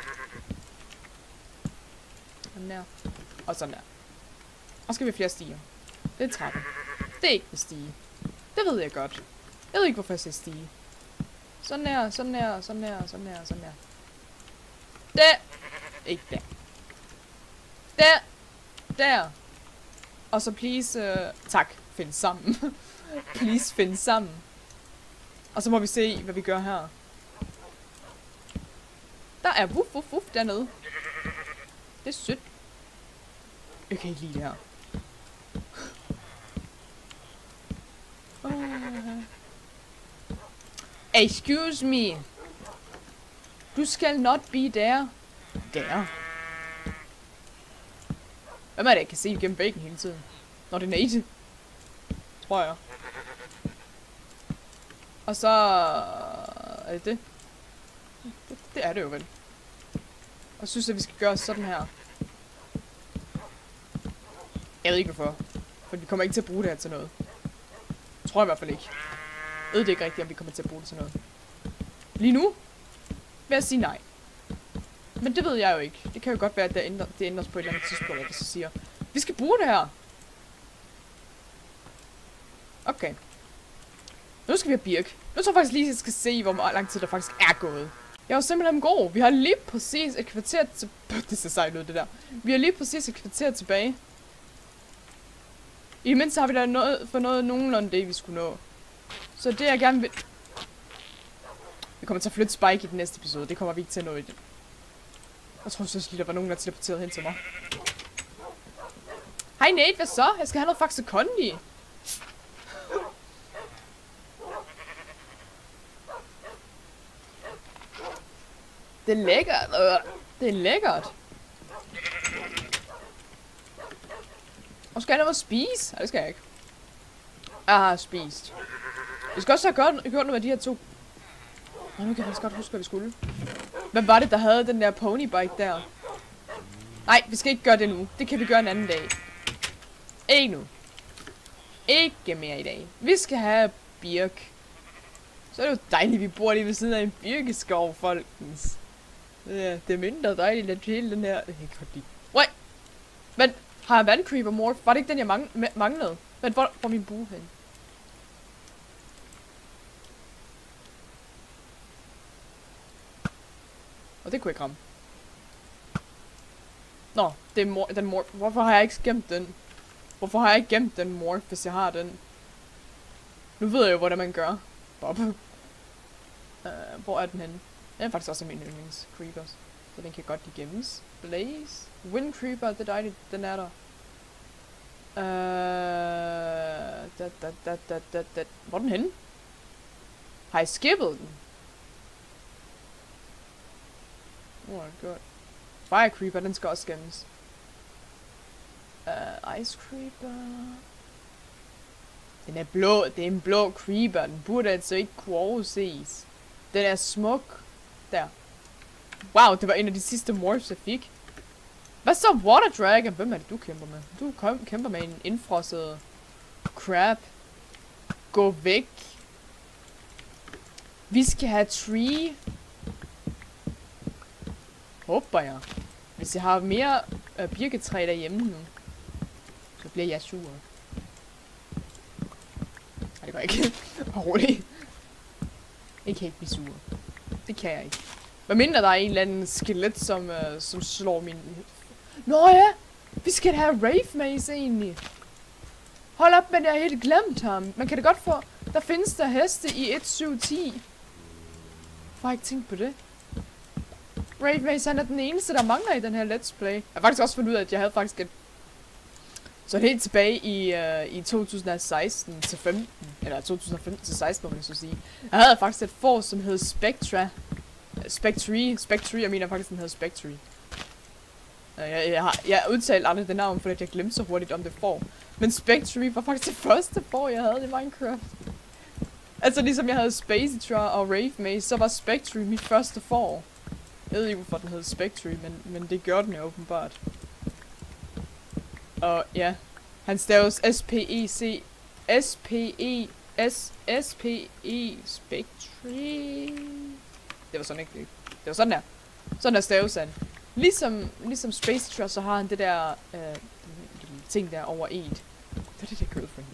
Sådan der. Og sådan der. Og skal vi have flere stiger. Det er 13. Det er ikke en stige. Det ved jeg godt. Jeg ved ikke, hvorfor jeg siger stige. Sådan der, sådan der, sådan der, sådan der, sådan der. Der. Ikke der. Der. Der. Og så please, tak, find sammen. Please, find sammen. Og så må vi se, hvad vi gør her. Der er wuff, wuff, wuff dernede. Det er sødt. Jeg kan ikke lide det her. Excuse me. Du skal not be there. Der. Hvem er det, jeg kan se igennem væggen hele tiden? Når det er Nate. Tror jeg. Og så... Er det det? Det er det jo vel. Og synes, at vi skal gøre sådan her. Jeg ved ikke hvorfor. For vi kommer ikke til at bruge det her til noget. Tror jeg i hvert fald ikke. Jeg ved det ikke rigtigt, om vi kommer til at bruge det til noget. Lige nu vil jeg sige nej. Men det ved jeg jo ikke. Det kan jo godt være, at det ændres på et eller andet tidspunkt, at det så siger, vi skal bruge det her. Okay. Nu skal vi have birk. Nu tror jeg faktisk lige, at jeg skal se, hvor lang tid der faktisk er gået. Jeg var simpelthen god. Vi har lige præcis et kvarter til... Det ser sejt ud, det der. Vi har lige præcis et kvarter tilbage. I det mindste har vi da noget nogenlunde det, vi skulle nå. Så det jeg gerne vil... Vi kommer til at flytte Spike i den næste episode. Det kommer vi ikke til at nå i det. Jeg tror så lige, der var nogen, der teleporterede hen til mig. Hej Nate, hvad så? Jeg skal have noget Faxe Kondi. Det er lækkert. Det er lækkert. Og skal jeg have noget at spise? Nej, det skal jeg ikke. Jeg har spist. Vi skal også have gjort noget med de her to. Nu kan jeg faktisk godt huske, hvad vi skulle. Hvad var det, der havde den der ponybike der? Nej, vi skal ikke gøre det nu. Det kan vi gøre en anden dag. Ikke nu. Ikke mere i dag. Vi skal have birk. Så er det jo dejligt, at vi bor lige ved siden af en birkeskov, folkens. Ja, det er mindre dejligt, at hele den her... Jeg kan godt lide. Wait! Men, har jeg vandcreeper morph? Var det ikke den, jeg manglede? Men hvor er min bue hen? Og det kunne jeg ramme. Nå, det er den morph. Hvorfor har jeg ikke gemt den? Hvorfor har jeg ikke gemt den morph, hvis jeg har den? Nu ved jeg jo, hvordan man gør. Bob. Hvor er den henne? Den er faktisk også min yndlings creepers. Så den kan godt lige gemmes. Blaze. Wind creeper, det er dejligt. Den er der. Hvor er den henne? Har jeg skippet den? Oh my god. Fire creeper, den skal også gemmes. Ice creeper. Den er blå. Det er en blå creeper. Den burde altså ikke kunne overses. Den er smuk. Der. Wow, det var en af de sidste morphs, jeg fik. Hvad så Water Dragon? Hvem er det, du kæmper med? Du kæmper med en indfrosset crab. Gå væk. Vi skal have tree. Håber jeg. Hvis jeg har mere birketræ derhjemme nu, så bliver jeg sur. Nej, det går ikke. Roligt. Jeg kan ikke blive sur. Det kan jeg ikke. Hvad mindre der er en eller anden skelet, som slår min... Nå ja! Vi skal have Rave Maze egentlig. Hold op, men jeg har helt glemt ham. Man kan det godt få... Der findes der heste i 1.7.10. Hvorfor har jeg ikke tænkt på det? Rave Maze, han er den eneste, der mangler i den her Let's Play. Jeg har faktisk også fundet ud af, at jeg havde faktisk et... Så helt tilbage i 2016 til 15, eller 2015 til 16, må man så sige. Jeg havde faktisk et får, som hed Spectre, jeg mener faktisk, den hed Spectre. Jeg udtalte aldrig det navn, fordi jeg glemte så hurtigt om det får. Men Spectre var faktisk det første får, jeg havde i Minecraft. Altså ligesom jeg havde Spacitra og Rave Maze, så var Spectre mit første får. Jeg ved ikke, hvorfor den hed Spectre, men det gjorde den jo åbenbart. Og ja, han staves S-P-E-C... S-P-E-S-S-P-E... Spectre... Det var sådan ikke det. Det var sådan der. Sådan der staves han. Ligesom Spacitra, så har han det der... ting der over et. Hvad er det der girlfriend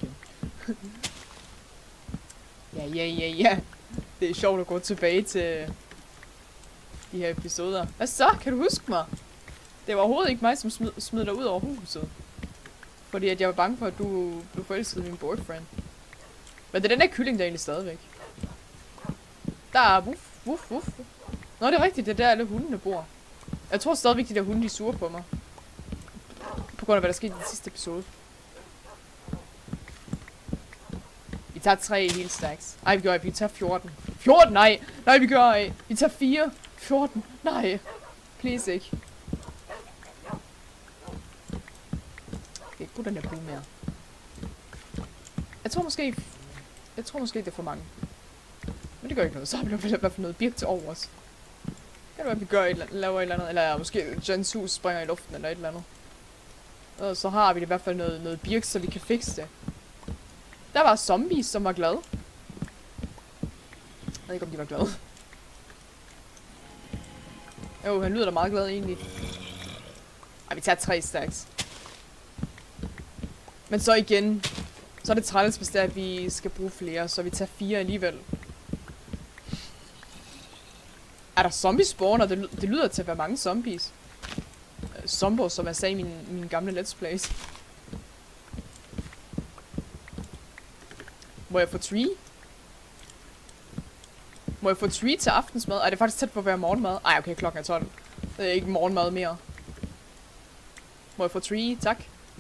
igen? Ja. Det er sjovt at gå tilbage til... de her episoder. Hvad så? Kan du huske mig? Det var overhovedet ikke mig, som smed dig ud over huset. Fordi at jeg var bange for, at du blev forelsket i min boyfriend. Men det er den der kylling, der egentlig stadigvæk. Der er wuff. Nå, Nå, det er rigtigt, det er der alle hundene bor. Jeg tror stadigvæk, de der hunde, de er sure på mig. På grund af, hvad der skete i den sidste episode. Vi tager 3 hele stacks. Ej, vi gør ikke. Vi tager 14. 14? Nej! Nej, vi gør ikke. Vi tager 4. 14. Nej. Please ikke. Jeg kan ikke bruge den her bue mere. Jeg tror måske, det er for mange. Men det gør ikke noget. Så har vi i hvert fald noget birk til over os. Kan det være, at vi gør laver et eller andet. Eller måske Jens hus springer i luften eller et eller andet. Og så har vi i hvert fald noget birk, så vi kan fikse det. Der var zombies, som var glade. Jeg ved ikke, om de var glade. Jo, han lyder da meget glad egentlig. Ej, vi tager 3 stacks. Men så igen, så er det træls, hvis det er, at vi skal bruge flere, så vi tager 4 alligevel. Er der zombie-spawner? Det lyder til at være mange zombies. Zombos, som jeg sagde i min gamle let's plays. Må jeg få tree? Må jeg få tree til aftensmad? Ej, det er faktisk tæt på at være morgenmad. Ej, okay, klokken er 12. Det er ikke morgenmad mere. Må jeg få tree? Tak.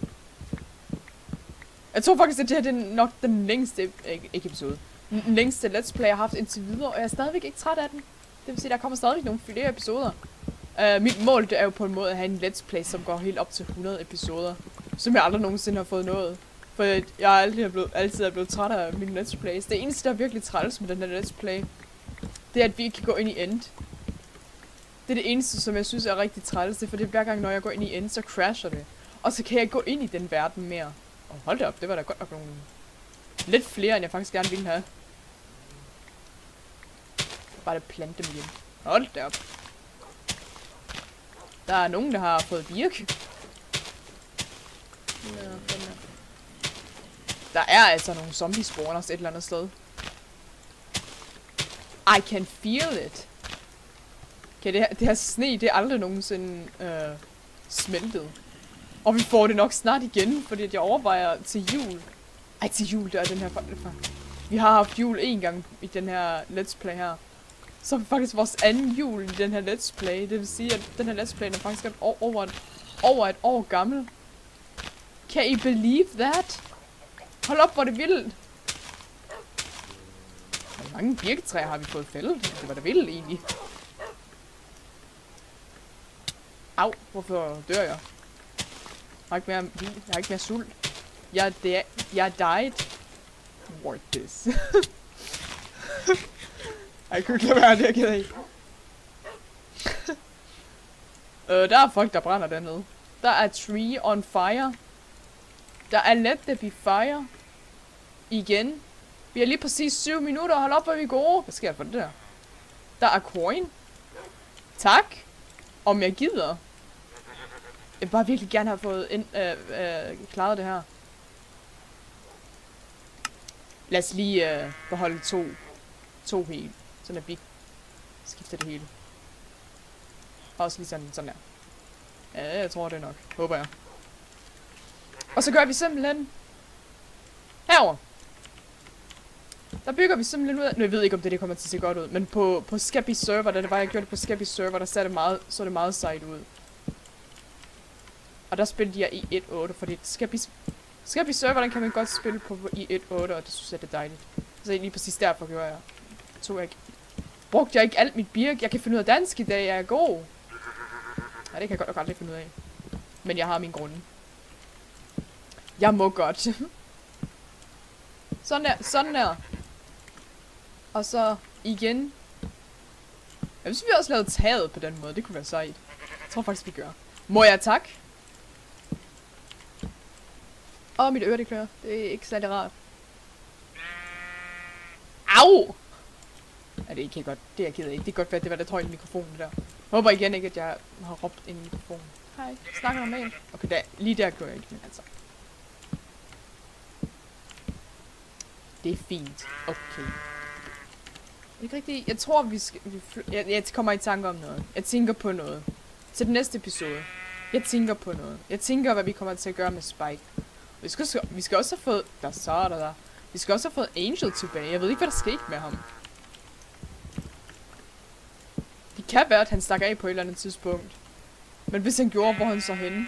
Jeg tror faktisk, at det her det er nok den længste... Ikke episode. Den længste let's play, jeg har haft indtil videre. Og jeg er stadigvæk ikke træt af den. Det vil sige, der kommer stadigvæk nogle flere episoder. Mit mål, det er jo på en måde at have en let's play, som går helt op til 100 episoder. Som jeg aldrig nogensinde har fået noget. For jeg altid er blevet træt af mine let's plays. Det eneste, der er virkelig træls med den her let's play, det er, at vi ikke kan gå ind i end. Det er det eneste, som jeg synes er rigtig træls. Det er, fordi hver gang, når jeg går ind i end, så crasher det. Og så kan jeg gå ind i den verden mere. Og hold da op, det var da godt nok nogle... lidt flere, end jeg faktisk gerne ville have. Bare det plante dem hjem. Hold da op. Der er nogen, der har fået birk. Der er altså nogle zombie-spawners et eller andet sted. I can feel it. Okay, det her sne, det er aldrig nogensinde smeltet. Og vi får det nok snart igen, fordi jeg overvejer til jul. Ej, til jul, der er den her... Vi har haft jul en gang i den her let's play her. Så er det faktisk vores anden jul i den her let's play. Det vil sige, at den her let's play er faktisk over et år gammel. Can you believe that? Hold op, hvor det vildt. Hvor mange birketræer har vi fået fældet? Det var da vildt egentlig. Au, hvorfor dør jeg? Jeg har ikke mere sult. Jeg died. Worth this. Jeg kunne ikke lade være, det jeg keder i. Der er folk, der brænder dernede. Der er tree on fire. Der er let there be fire. Igen. Vi har lige præcis 7 minutter. Hold op, hvor vi er gode. Hvad sker der for det der? Der er coin. Tak. Om jeg gider. Jeg vil bare virkelig gerne have fået klaret det her. Lad os lige beholde to hele. Sådan at vi skifter det hele. Også lige sådan der. Ja, jeg tror det er nok. Håber jeg. Og så gør vi simpelthen herover. Der bygger vi simpelthen ud af... Nu, jeg ved ikke, om det kommer til at se godt ud. Men på Skeppy server, da det var, jeg gjorde det på Skeppy server, der så det meget sejt ud. Og der spillede jeg i 1.8, fordi Skeppy server, den kan man godt spille på i 1.8, og det synes jeg, det er dejligt. Så lige præcis derfor gjorde jeg. Brugte jeg ikke alt mit birk. Jeg kan finde ud af dansk i dag, jeg er god. Nej, det kan jeg godt nok aldrig finde ud af. Men jeg har min grunde. Jeg må godt. Sådan der. Og så igen. Jeg synes, vi også lavede taget på den måde. Det kunne være sejt. Jeg tror faktisk, vi gør. Må jeg tak? Mit øre, det klør. Det er ikke særlig rart. Au! Ja, det er ikke helt godt. Det er jeg ked af. Det er godt, at det var lidt højt i mikrofonen der. Jeg håber igen ikke, at jeg har råbt ind i mikrofonen. Hej, snakker normalt. Okay, lige der gør jeg ikke, men altså. Det er fint. Okay. Ikke rigtigt. Jeg tror, vi skal... Jeg kommer i tanke om noget. Jeg tænker på noget. Til den næste episode. Jeg tænker på noget. Jeg tænker, hvad vi kommer til at gøre med Spike. Vi skal også have fået... Der. Vi skal også have fået Angel tilbage. Jeg ved ikke, hvad der skete med ham. kan være, at han stak af på et eller andet tidspunkt. Men hvis han gjorde, hvor han så henne?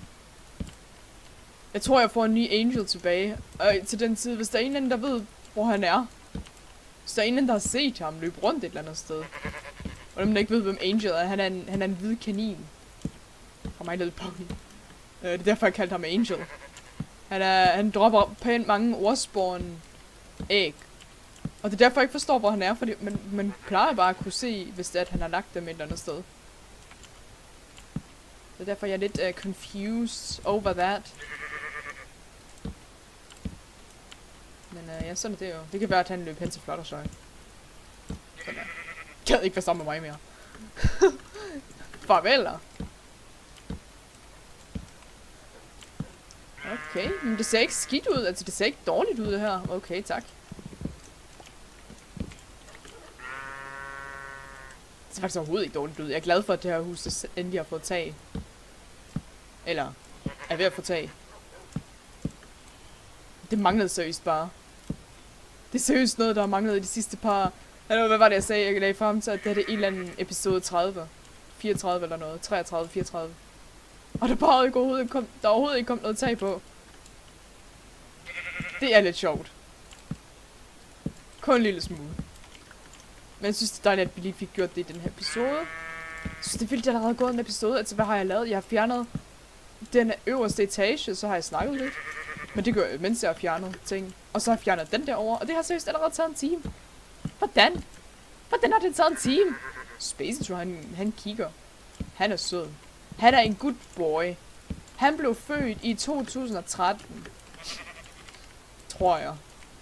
Jeg tror, jeg får en ny Angel tilbage. Og til den tid, hvis der er en eller anden, der ved, hvor han er. Hvis der er en eller anden, der har set ham løbe rundt et eller andet sted. Og dem, der ikke ved, hvem Angel er, han er en hvid kanin. Fra My Little Pony. Det er derfor, jeg kaldte ham Angel. Han dropper pænt mange ordsporen æg. Og det er derfor, jeg ikke forstår, hvor han er, fordi man plejer bare at kunne se, hvis det er, at han har lagt dem et eller andet sted. Det er derfor, jeg er lidt confused over that. Men ja, sådan er det jo. Det kan være, at han løb hen til Fluttershy. Sådan der. Gad ikke være sammen med mig mere. Farveler. Okay, men det ser ikke skidt ud. Altså, det ser ikke dårligt ud, det her. Okay, tak. Det ser faktisk overhovedet ikke dårligt ud. Jeg er glad for, at det her hus endelig har fået tag. Eller er ved at få tag. Det manglede seriøst bare. Det er seriøst noget, der har manglet i de sidste par... Eller hvad var det, jeg sagde? Jeg lagde frem til, at det er en eller anden episode 30. 34 eller noget. 33, 34. Og der bare ikke overhovedet ikke kom noget tag på. Det er lidt sjovt. Kun en lille smule. Men jeg synes, det er dejligt, at vi lige fik gjort det i den her episode. Jeg synes, det er vildt, at jeg allerede gået en episode. Altså, hvad har jeg lavet? Jeg har fjernet den øverste etage, så har jeg snakket lidt. Men det gør jeg, mens jeg har fjernet ting. Og så har jeg fjernet den derovre, og det har seriøst allerede taget en time. Hvordan? Hvordan har det taget en time? Space han kigger. Han er sød. Han er en good boy. Han blev født i 2013. Tror jeg.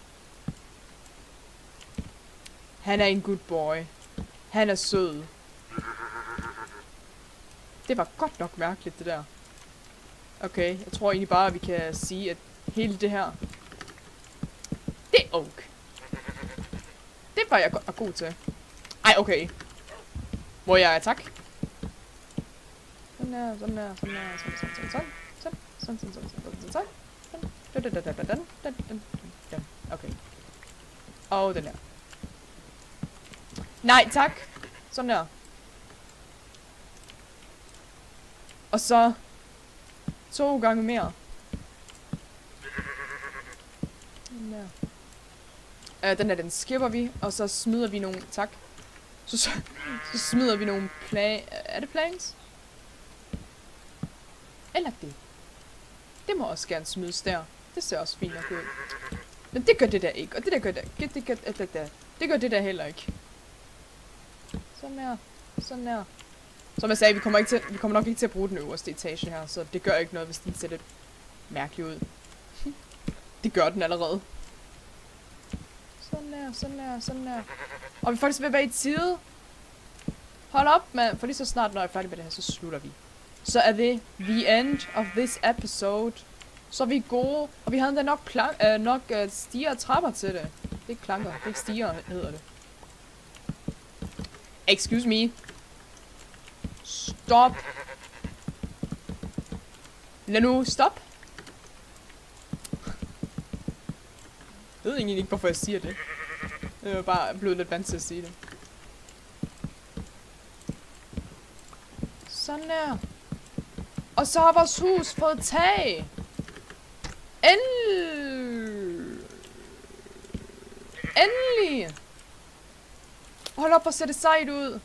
Han er en good boy. Han er sød. Det var godt nok mærkeligt, det der. Okay, jeg tror egentlig bare, at vi kan sige, at hele det her... Det er okay. Det var jeg god til. Ej, okay. Må jeg tak? Sådan der, sådan der, sådan der, sådan. Okay. Og den der. Nej, tak. Sådan der. Og så 2 gange mere. Den der. Den skipper vi, og så smider vi nogle... Tak. Så smider vi nogle Er det planks? Eller det. Det må også gerne smides der. Det ser også fint nok ud. Men det gør det der ikke. Og det der gør det gør det der heller ikke. Sådan der. Sådan der. Som jeg sagde, vi kommer nok ikke til at bruge den øverste etage her, så det gør ikke noget, hvis den ser lidt mærkelig ud. Det gør den allerede. Sådan der, sådan der, sådan der. Og vi er faktisk ved at være i tide. Hold op, mand. For lige så snart, når jeg er færdig med det her, så slutter vi. Så er det the end of this episode. Så er vi gode. Og vi havde da nok stiger og trapper til det. Det er ikke planker, det er ikke stiger, hedder det. Excuse me. Stop. Lad nu stop. Jeg ved egentlig ikke, hvorfor jeg siger det. Jeg er bare blevet lidt vant til at sige det. Sådan der. Og så har vores hus fået tag. Endelig. Hold op, hvor ser det sejt ud.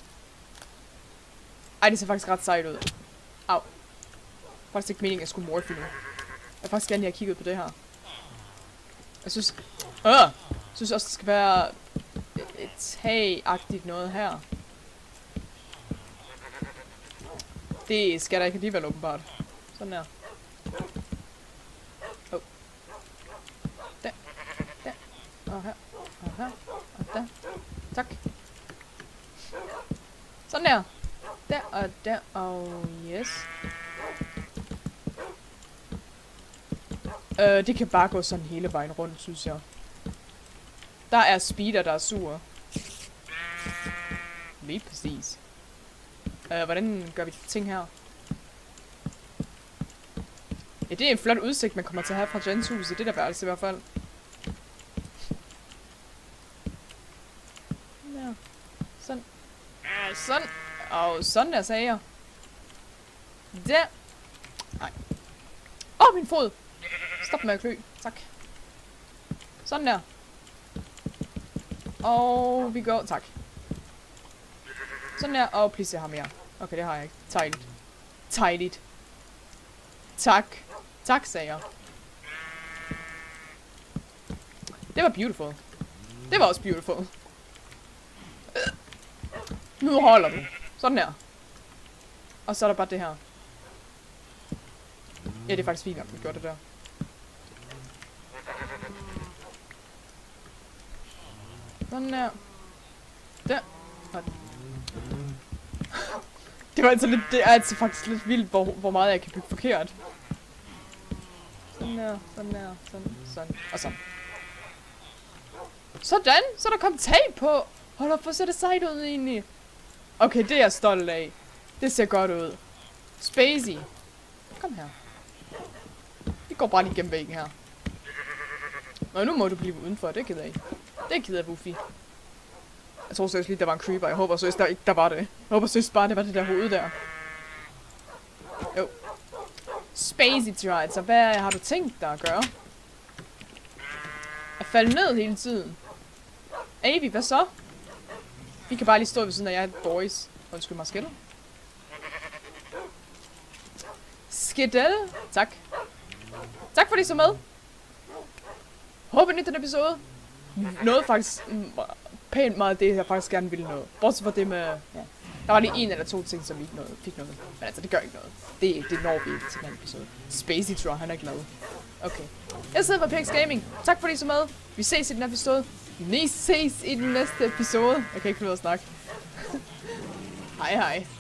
Ej, det ser faktisk ret sejt ud. Au. Faktisk ikke meningen, at jeg skulle morfe nu. Jeg vil faktisk gerne lige have kigget på det her. Jeg synes... Jeg synes også, det skal være et tag-agtigt noget her. Det skal der ikke alligevel åbenbart. Sådan der. Oh. Der. Der. Og her. Og her. Og der. Tak. Sådan der. Der og der. Og yes. Det kan bare gå sådan hele vejen rundt, synes jeg. Der er speeder, der er sur. Lige præcis. Hvordan gør vi ting her? Ja, det er en flot udsigt, man kommer til at have fra Jens hus i det der værelse i hvert fald. Ja. Sådan. sådan. Og sådan der, sagde jeg. Der. Nej. Min fod. Stop med at klø. Tak. Sådan der. Og vi går. Tak. Sådan der. Og please, jeg har mere. Okay, det har jeg ikke. Tidigt. Tak. Tak, sagde jeg. Det var beautiful. Det var også beautiful. Nu holder du. Sådan der. Og så er der bare det her. Ja, det er faktisk fint, at vi gjorde det der. Sådan der. Der. Det var altså lidt, det er altså faktisk lidt vildt, hvor meget jeg kan bygge forkert. Sådan der, sådan, og sådan. Sådan, så er der kommet tag på. Hold op, hvor ser det sejt ud egentlig. Okay, det er jeg stolt af. Det ser godt ud. Spacey. Kom her. Vi går bare lige gennem væggen her. Nå, nu må du blive udenfor, det gider jeg ikke. Det gider jeg, Buffy. Jeg tror seriøst lige, der var en creeper. Jeg håber seriøst, der var det. Jeg håber seriøst bare, det var det der hoved der. Jo. Spacey Tried, så hvad har du tænkt dig at gøre? At falde ned hele tiden. Avi, hvad så? Vi kan bare lige stå ved siden af jer boys. Undskyld mig, Skittle. Skittle. Tak. Tak fordi I så med. Håber I den episode. Noget faktisk pænt meget af det, jeg faktisk gerne ville nå. Bortset fra det med... Ja. Der var lige en eller to ting, som vi ikke fik noget. Men altså, det gør ikke noget. Det når vi til den episode. Spacey Draw, han er glad. Okay. Jeg sidder på PX Gaming. Tak fordi I så med. Vi ses i den episode. Vi ses i den næste episode. Jeg kan ikke finde ud af at snakke. Hej hej.